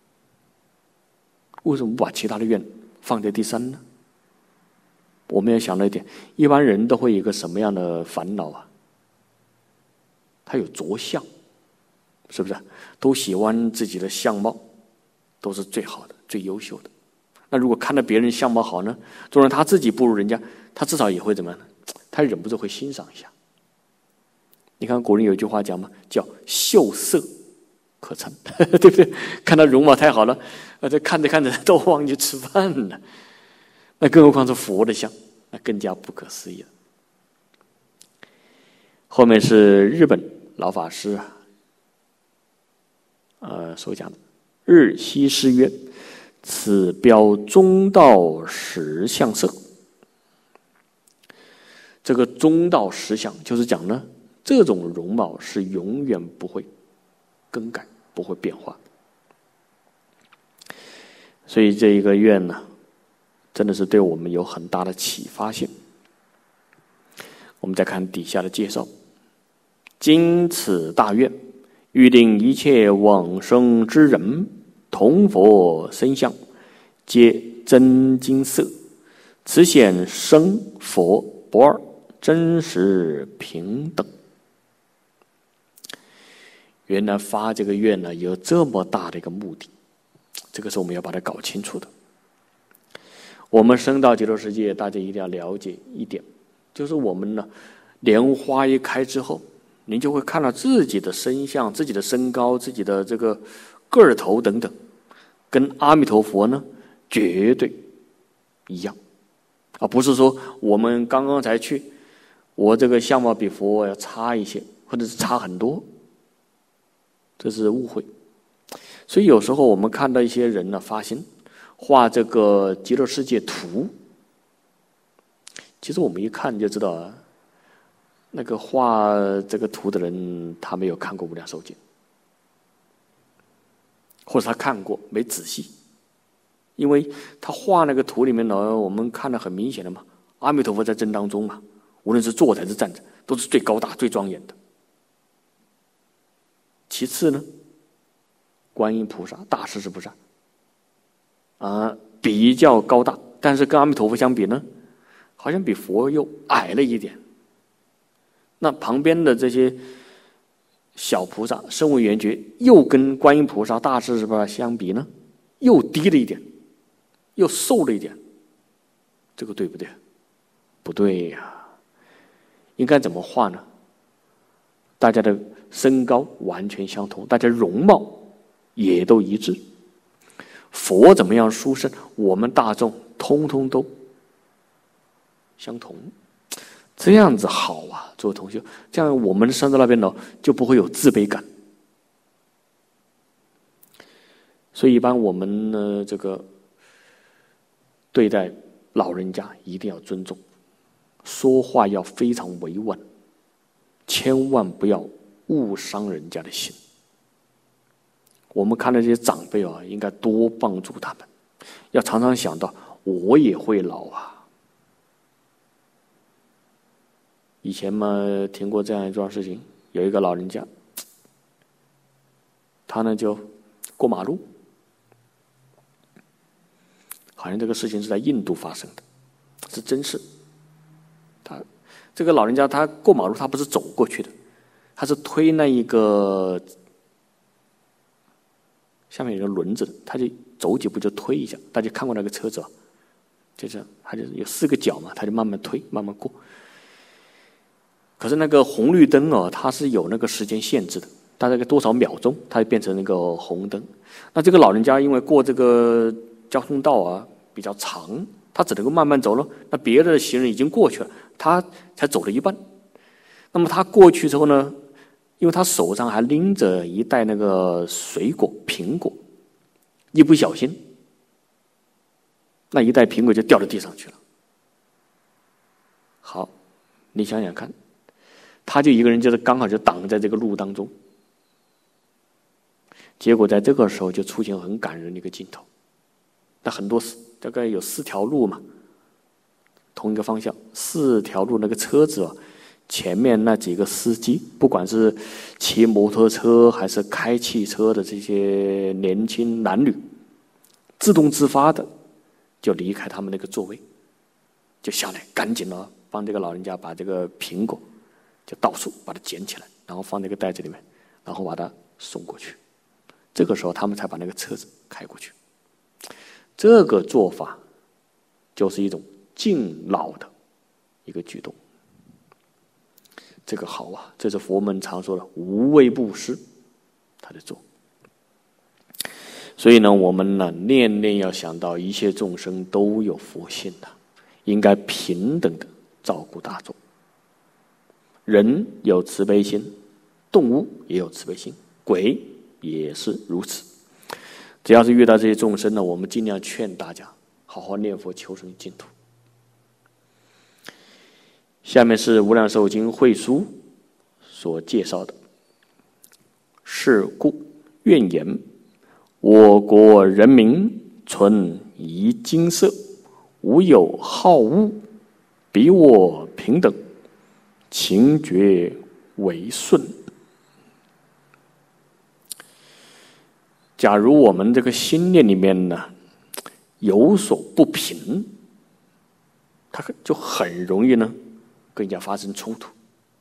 为什么不把其他的愿放在第三呢？我们要想到一点，一般人都会有一个什么样的烦恼啊？他有着相，是不是？都喜欢自己的相貌都是最好的、最优秀的。那如果看到别人相貌好呢，纵然他自己不如人家，他至少也会怎么样呢？他忍不住会欣赏一下。你看古人有一句话讲嘛，叫秀色可餐，对不对？看他容貌太好了，呃，这看着看着都忘记吃饭了。那更何况是佛的像，那更加不可思议了。后面是日本老法师啊，呃所讲的日西师曰：“此标中道实相色。”这个中道实相就是讲呢，这种容貌是永远不会更改、不会变化。所以这一个愿呢，真的是对我们有很大的启发性。我们再看底下的介绍：今此大愿，欲令一切往生之人，同佛身相，皆真金色，此显生佛不二，真实平等。原来发这个愿呢，有这么大的一个目的，这个是我们要把它搞清楚的。我们升到极乐世界，大家一定要了解一点，就是我们呢，莲花一开之后，您就会看到自己的身相、自己的身高、自己的这个个头等等，跟阿弥陀佛呢绝对一样，而不是说我们刚刚才去，我这个相貌比佛要差一些，或者是差很多，这是误会。所以有时候我们看到一些人呢，发心画这个极乐世界图，其实我们一看就知道啊，那个画这个图的人，他没有看过无量寿经，或者他看过没仔细，因为他画那个图里面呢，我们看得很明显的嘛，阿弥陀佛在正当中嘛，无论是坐着还是站着，都是最高大、最庄严的。其次呢，观音菩萨、大势至菩萨啊，比较高大，但是跟阿弥陀佛相比呢，好像比佛又矮了一点。那旁边的这些小菩萨、声闻缘觉，又跟观音菩萨、大势至菩萨相比呢，又低了一点，又瘦了一点。这个对不对？不对呀、啊。应该怎么画呢？大家的身高完全相同，大家容貌也都一致。佛怎么样殊胜，我们大众通通都相同，这样子好啊，作为同学，这样我们升到那边呢，就不会有自卑感。所以一般我们呢，这个对待老人家一定要尊重，说话要非常委婉，千万不要误伤人家的心。我们看到这些长辈啊，应该多帮助他们，要常常想到我也会老啊。以前嘛，听过这样一桩事情，有一个老人家，他呢就过马路，好像这个事情是在印度发生的，是真事。他这个老人家他过马路，他不是走过去的，他是推那一个下面有个轮子的，他就走几步就推一下。大家看过那个车子啊，就这样，他就有四个脚嘛，他就慢慢推，慢慢过。可是那个红绿灯哦，它是有那个时间限制的，大概多少秒钟，它就变成那个红灯。那这个老人家因为过这个交通道啊比较长，他只能够慢慢走了。那别的行人已经过去了，他才走了一半。那么他过去之后呢，因为他手上还拎着一袋那个水果苹果，一不小心，那一袋苹果就掉到地上去了。好，你想想看，他就一个人就是刚好就挡在这个路当中，结果在这个时候就出现很感人的一个镜头。那很多大概有四条路嘛，同一个方向，四条路那个车子啊，前面那几个司机，不管是骑摩托车还是开汽车的这些年轻男女，自动自发的就离开他们那个座位，就下来赶紧了帮这个老人家把这个苹果就倒数把它捡起来，然后放那个袋子里面，然后把它送过去。这个时候他们才把那个车子开过去。这个做法就是一种敬老的一个举动。这个好啊，这是佛门常说的无畏布施，他在做。所以呢，我们呢念念要想到一切众生都有佛性的，应该平等的照顾大众。人有慈悲心，动物也有慈悲心，鬼也是如此。只要是遇到这些众生呢，我们尽量劝大家好好念佛求生净土。下面是无量寿经会书所介绍的。是故愿言，我国人民存一精色，无有好恶，彼我平等，情觉为顺。假如我们这个心念里面呢有所不平，它就很容易呢跟人家发生冲突。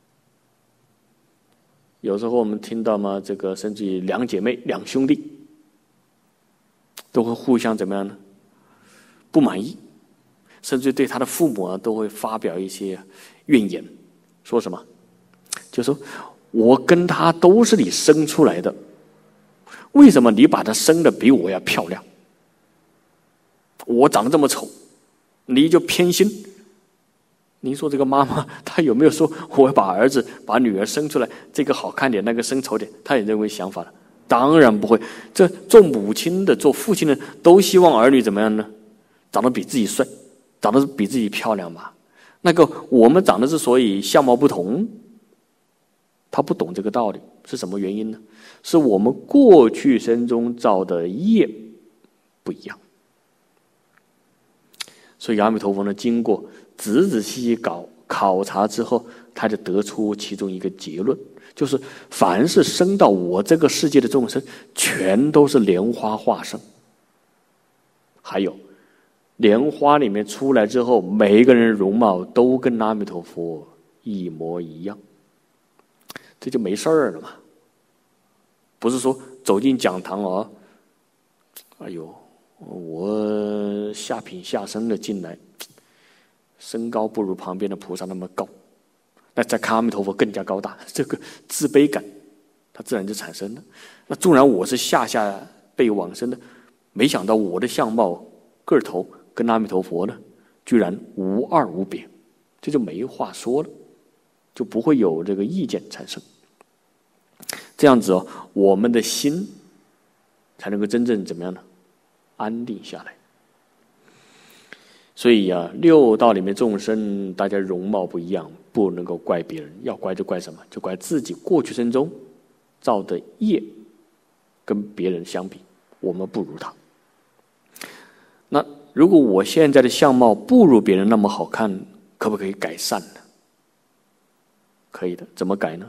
有时候我们听到嘛，这个甚至于两姐妹、两兄弟都会互相怎么样呢？不满意，甚至对他的父母啊都会发表一些怨言，说什么？就说我跟他都是你生出来的，为什么你把她生得比我要漂亮？我长得这么丑，你就偏心？您说这个妈妈，她有没有说我要把儿子、把女儿生出来，这个好看点，那个生丑点？她也认为想法了？当然不会。这做母亲的、做父亲的，都希望儿女怎么样呢？长得比自己帅，长得比自己漂亮嘛。那个我们长得之所以相貌不同，他不懂这个道理，是什么原因呢？是我们过去生中造的业不一样。所以阿弥陀佛呢，经过仔仔细细搞考察之后，他就得出其中一个结论，就是凡是生到我这个世界的众生，全都是莲花化身。还有莲花里面出来之后，每一个人容貌都跟阿弥陀佛一模一样，这就没事儿了嘛。不是说走进讲堂啊，哎呦，我下品下生的进来，身高不如旁边的菩萨那么高，那再看阿弥陀佛更加高大，这个自卑感它自然就产生了。那纵然我是下下辈往生的，没想到我的相貌个头跟阿弥陀佛呢居然无二无别，这就没话说了，就不会有这个意见产生。这样子哦，我们的心才能够真正怎么样呢？安定下来。 所以啊，六道里面众生大家容貌不一样，不能够怪别人，要怪就怪什么？就怪自己过去生中造的业，跟别人相比，我们不如他。那如果我现在的相貌不如别人那么好看，可不可以改善呢？可以的，怎么改呢？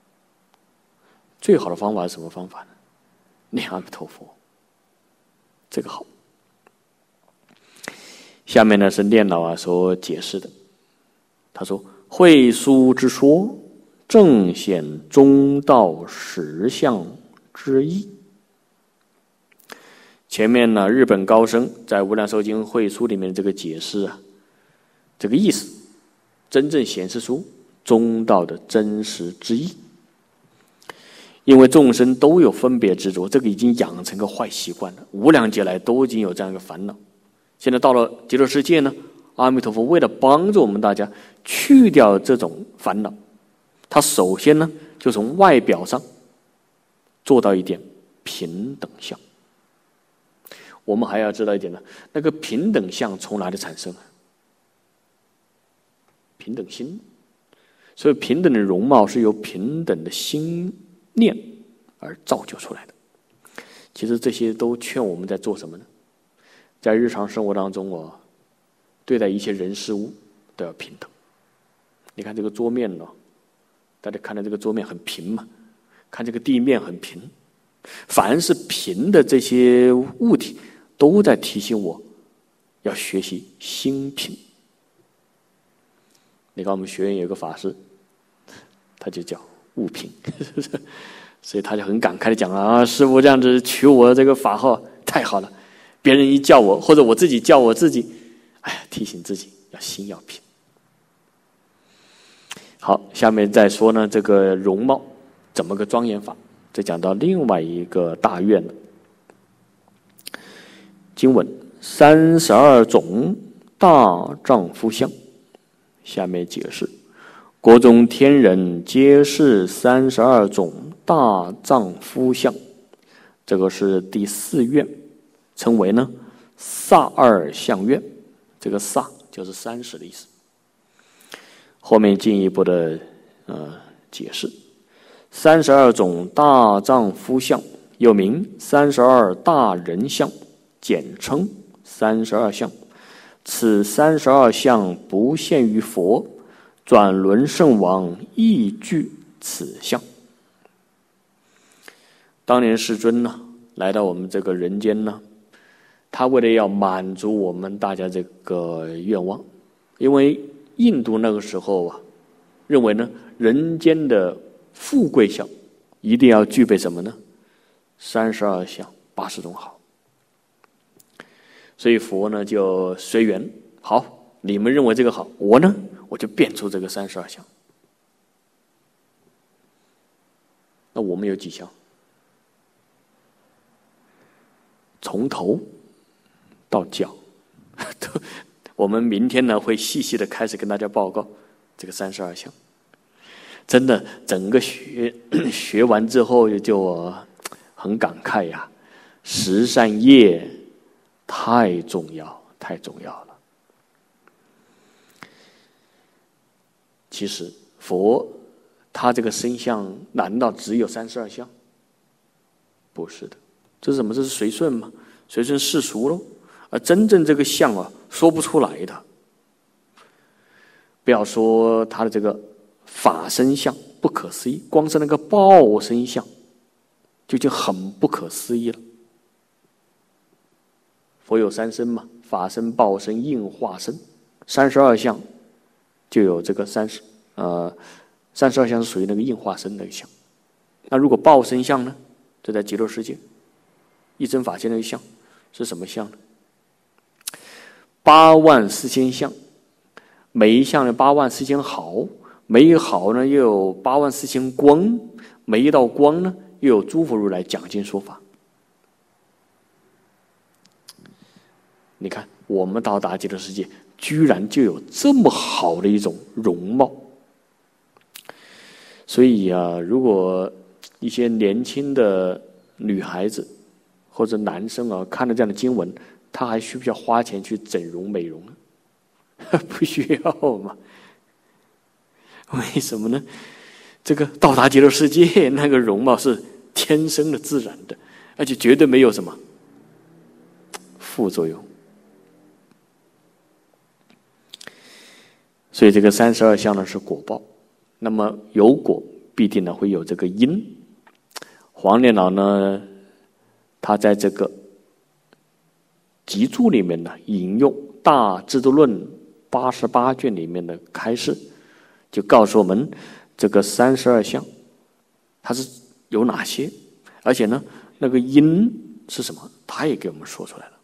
最好的方法是什么方法呢？念阿弥陀佛，这个好。下面呢是念老啊所解释的，他说：慧疏之说，正显中道实相之意。前面呢，日本高僧在《无量寿经慧疏》里面这个解释啊，这个意思真正显示出中道的真实之意。因为众生都有分别执着，这个已经养成个坏习惯了，无量劫来都已经有这样一个烦恼。现在到了极乐世界呢，阿弥陀佛为了帮助我们大家去掉这种烦恼，他首先呢就从外表上做到一点平等相。我们还要知道一点呢，那个平等相从哪里产生啊？平等心。所以平等的容貌是由平等的心念而造就出来的。其实这些都劝我们在做什么呢？在日常生活当中哦，对待一切人事物都要平等。你看这个桌面哦，大家看到这个桌面很平嘛，看这个地面很平，凡是平的这些物体都在提醒我要学习心平。你看我们学院有个法师，他就叫物平所以他就很感慨的讲啊，师父这样子取我这个法号太好了，别人一叫我或者我自己叫我自己，哎呀，提醒自己要心要平。好，下面再说呢这个容貌怎么个庄严法，这讲到另外一个大愿了。经文三十二种大丈夫相，下面解释：国中天人皆是三十二种大丈夫相，这个是第四愿，称为呢萨二相愿。这个萨就是三十的意思。后面进一步的呃解释：三十二种大丈夫相，又名三十二大人相，简称三十二相。此三十二相不限于佛，转轮圣王亦具此相。当年世尊呢来到我们这个人间呢，他为了要满足我们大家这个愿望，因为印度那个时候啊，认为呢人间的富贵相一定要具备什么呢？三十二相八十种好。所以佛呢就随缘，好，你们认为这个好，我呢我就变出这个三十二相。那我们有几项？从头到脚我们明天呢会细细的开始跟大家报告这个三十二相。真的整个学学完之后就很感慨呀，十善业太重要太重要了。其实佛他这个身相难道只有三十二相？不是的，这是什么？这是随顺嘛，随顺世俗咯。而真正这个相啊，说不出来的。不要说他的这个法身相不可思议，光是那个报身相就已经很不可思议了。佛有三身嘛，法身、报身、应化身，三十二相就有这个三十呃三十二相是属于那个应化身那个相。那如果报身相呢？这在极乐世界一真法界那个相是什么相呢？八万四千相，每一项呢八万四千毫，每一毫呢又有八万四千光，每一道光呢又有诸佛如来讲经说法。你看我们到达极乐世界居然就有这么好的一种容貌。所以啊，如果一些年轻的女孩子或者男生啊看了这样的经文，他还需不需要花钱去整容美容呢？ 不需要嘛？为什么呢？这个到达极乐世界，那个容貌是天生的、自然的，而且绝对没有什么副作用。所以这个三十二相呢是果报，那么有果必定呢会有这个因。黄年老呢，他在这个集注里面呢引用《大智度论》八十八卷里面的开示，就告诉我们这个三十二相它是有哪些，而且呢那个因是什么，他也给我们说出来了。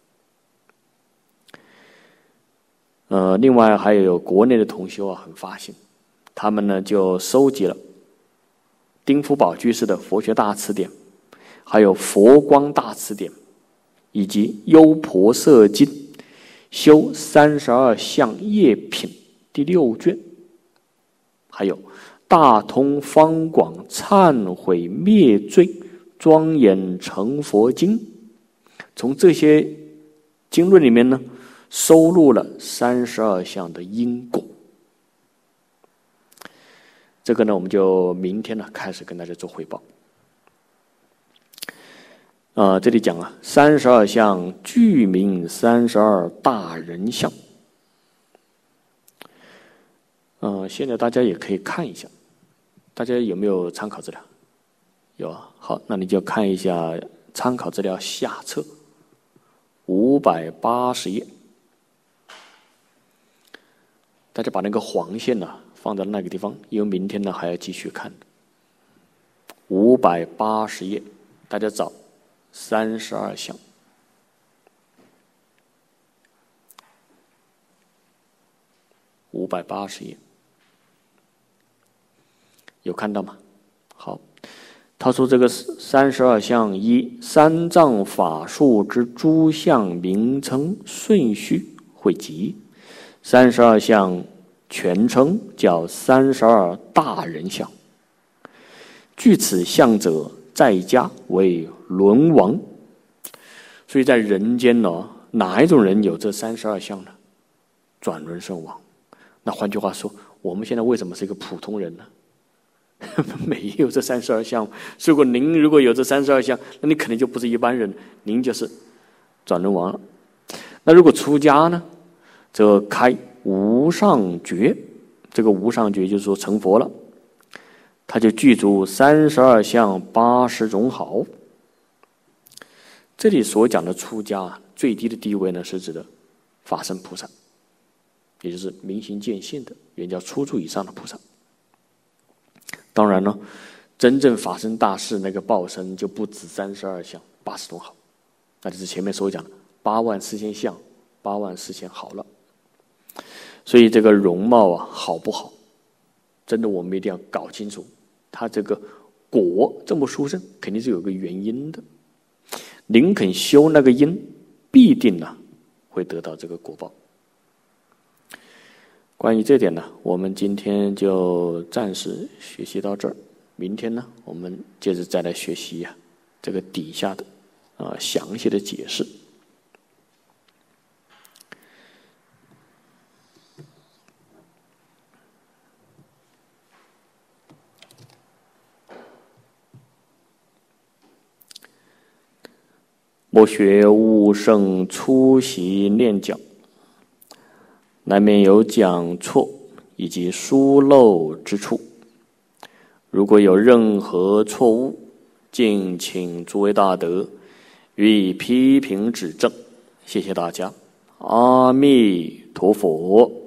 呃，另外还有国内的同修啊，很发心，他们呢就收集了丁福宝居士的《佛学大辞典》，还有《佛光大辞典》，以及《优婆塞经》修三十二相业品第六卷，还有《大通方广忏悔灭罪庄严成佛经》。从这些经论里面呢，收录了三十二相的因果。这个呢，我们就明天呢开始跟大家做汇报。呃，这里讲啊，三十二相具名三十二大人相。呃，现在大家也可以看一下，大家有没有参考资料？有啊，好，那你就看一下参考资料下册五百八十页。大家把那个黄线呢、啊、放在那个地方，因为明天呢还要继续看。五百八十页，大家找三十二相。五百八十页，有看到吗？好，他说这个三十二相一三藏法术之诸相名称顺序汇集。三十二相全称叫三十二大人相，据此相者，在家为轮王。所以在人间呢，哪一种人有这三十二相呢？转轮圣王。那换句话说，我们现在为什么是一个普通人呢？没有这三十二相。如果您如果有这三十二相，那你肯定就不是一般人，您就是转轮王了。那如果出家呢？则开无上觉，这个无上觉就是说成佛了，他就具足三十二相八十种好。这里所讲的出家最低的地位呢，是指的法身菩萨，也就是明心见性的，原叫初住以上的菩萨。当然呢，真正法身大士那个报身就不止三十二相八十种好，那就是前面所讲的八万四千相八万四千好了。所以这个容貌啊好不好，真的我们一定要搞清楚，他这个果这么殊胜，肯定是有个原因的。您肯修那个因，必定呢、啊、会得到这个果报。关于这点呢，我们今天就暂时学习到这儿。明天呢，我们接着再来学习呀、啊、这个底下的啊详细的解释。莫学悟圣出席念讲，难免有讲错以及疏漏之处。如果有任何错误，敬请诸位大德予以批评指正。谢谢大家，阿弥陀佛。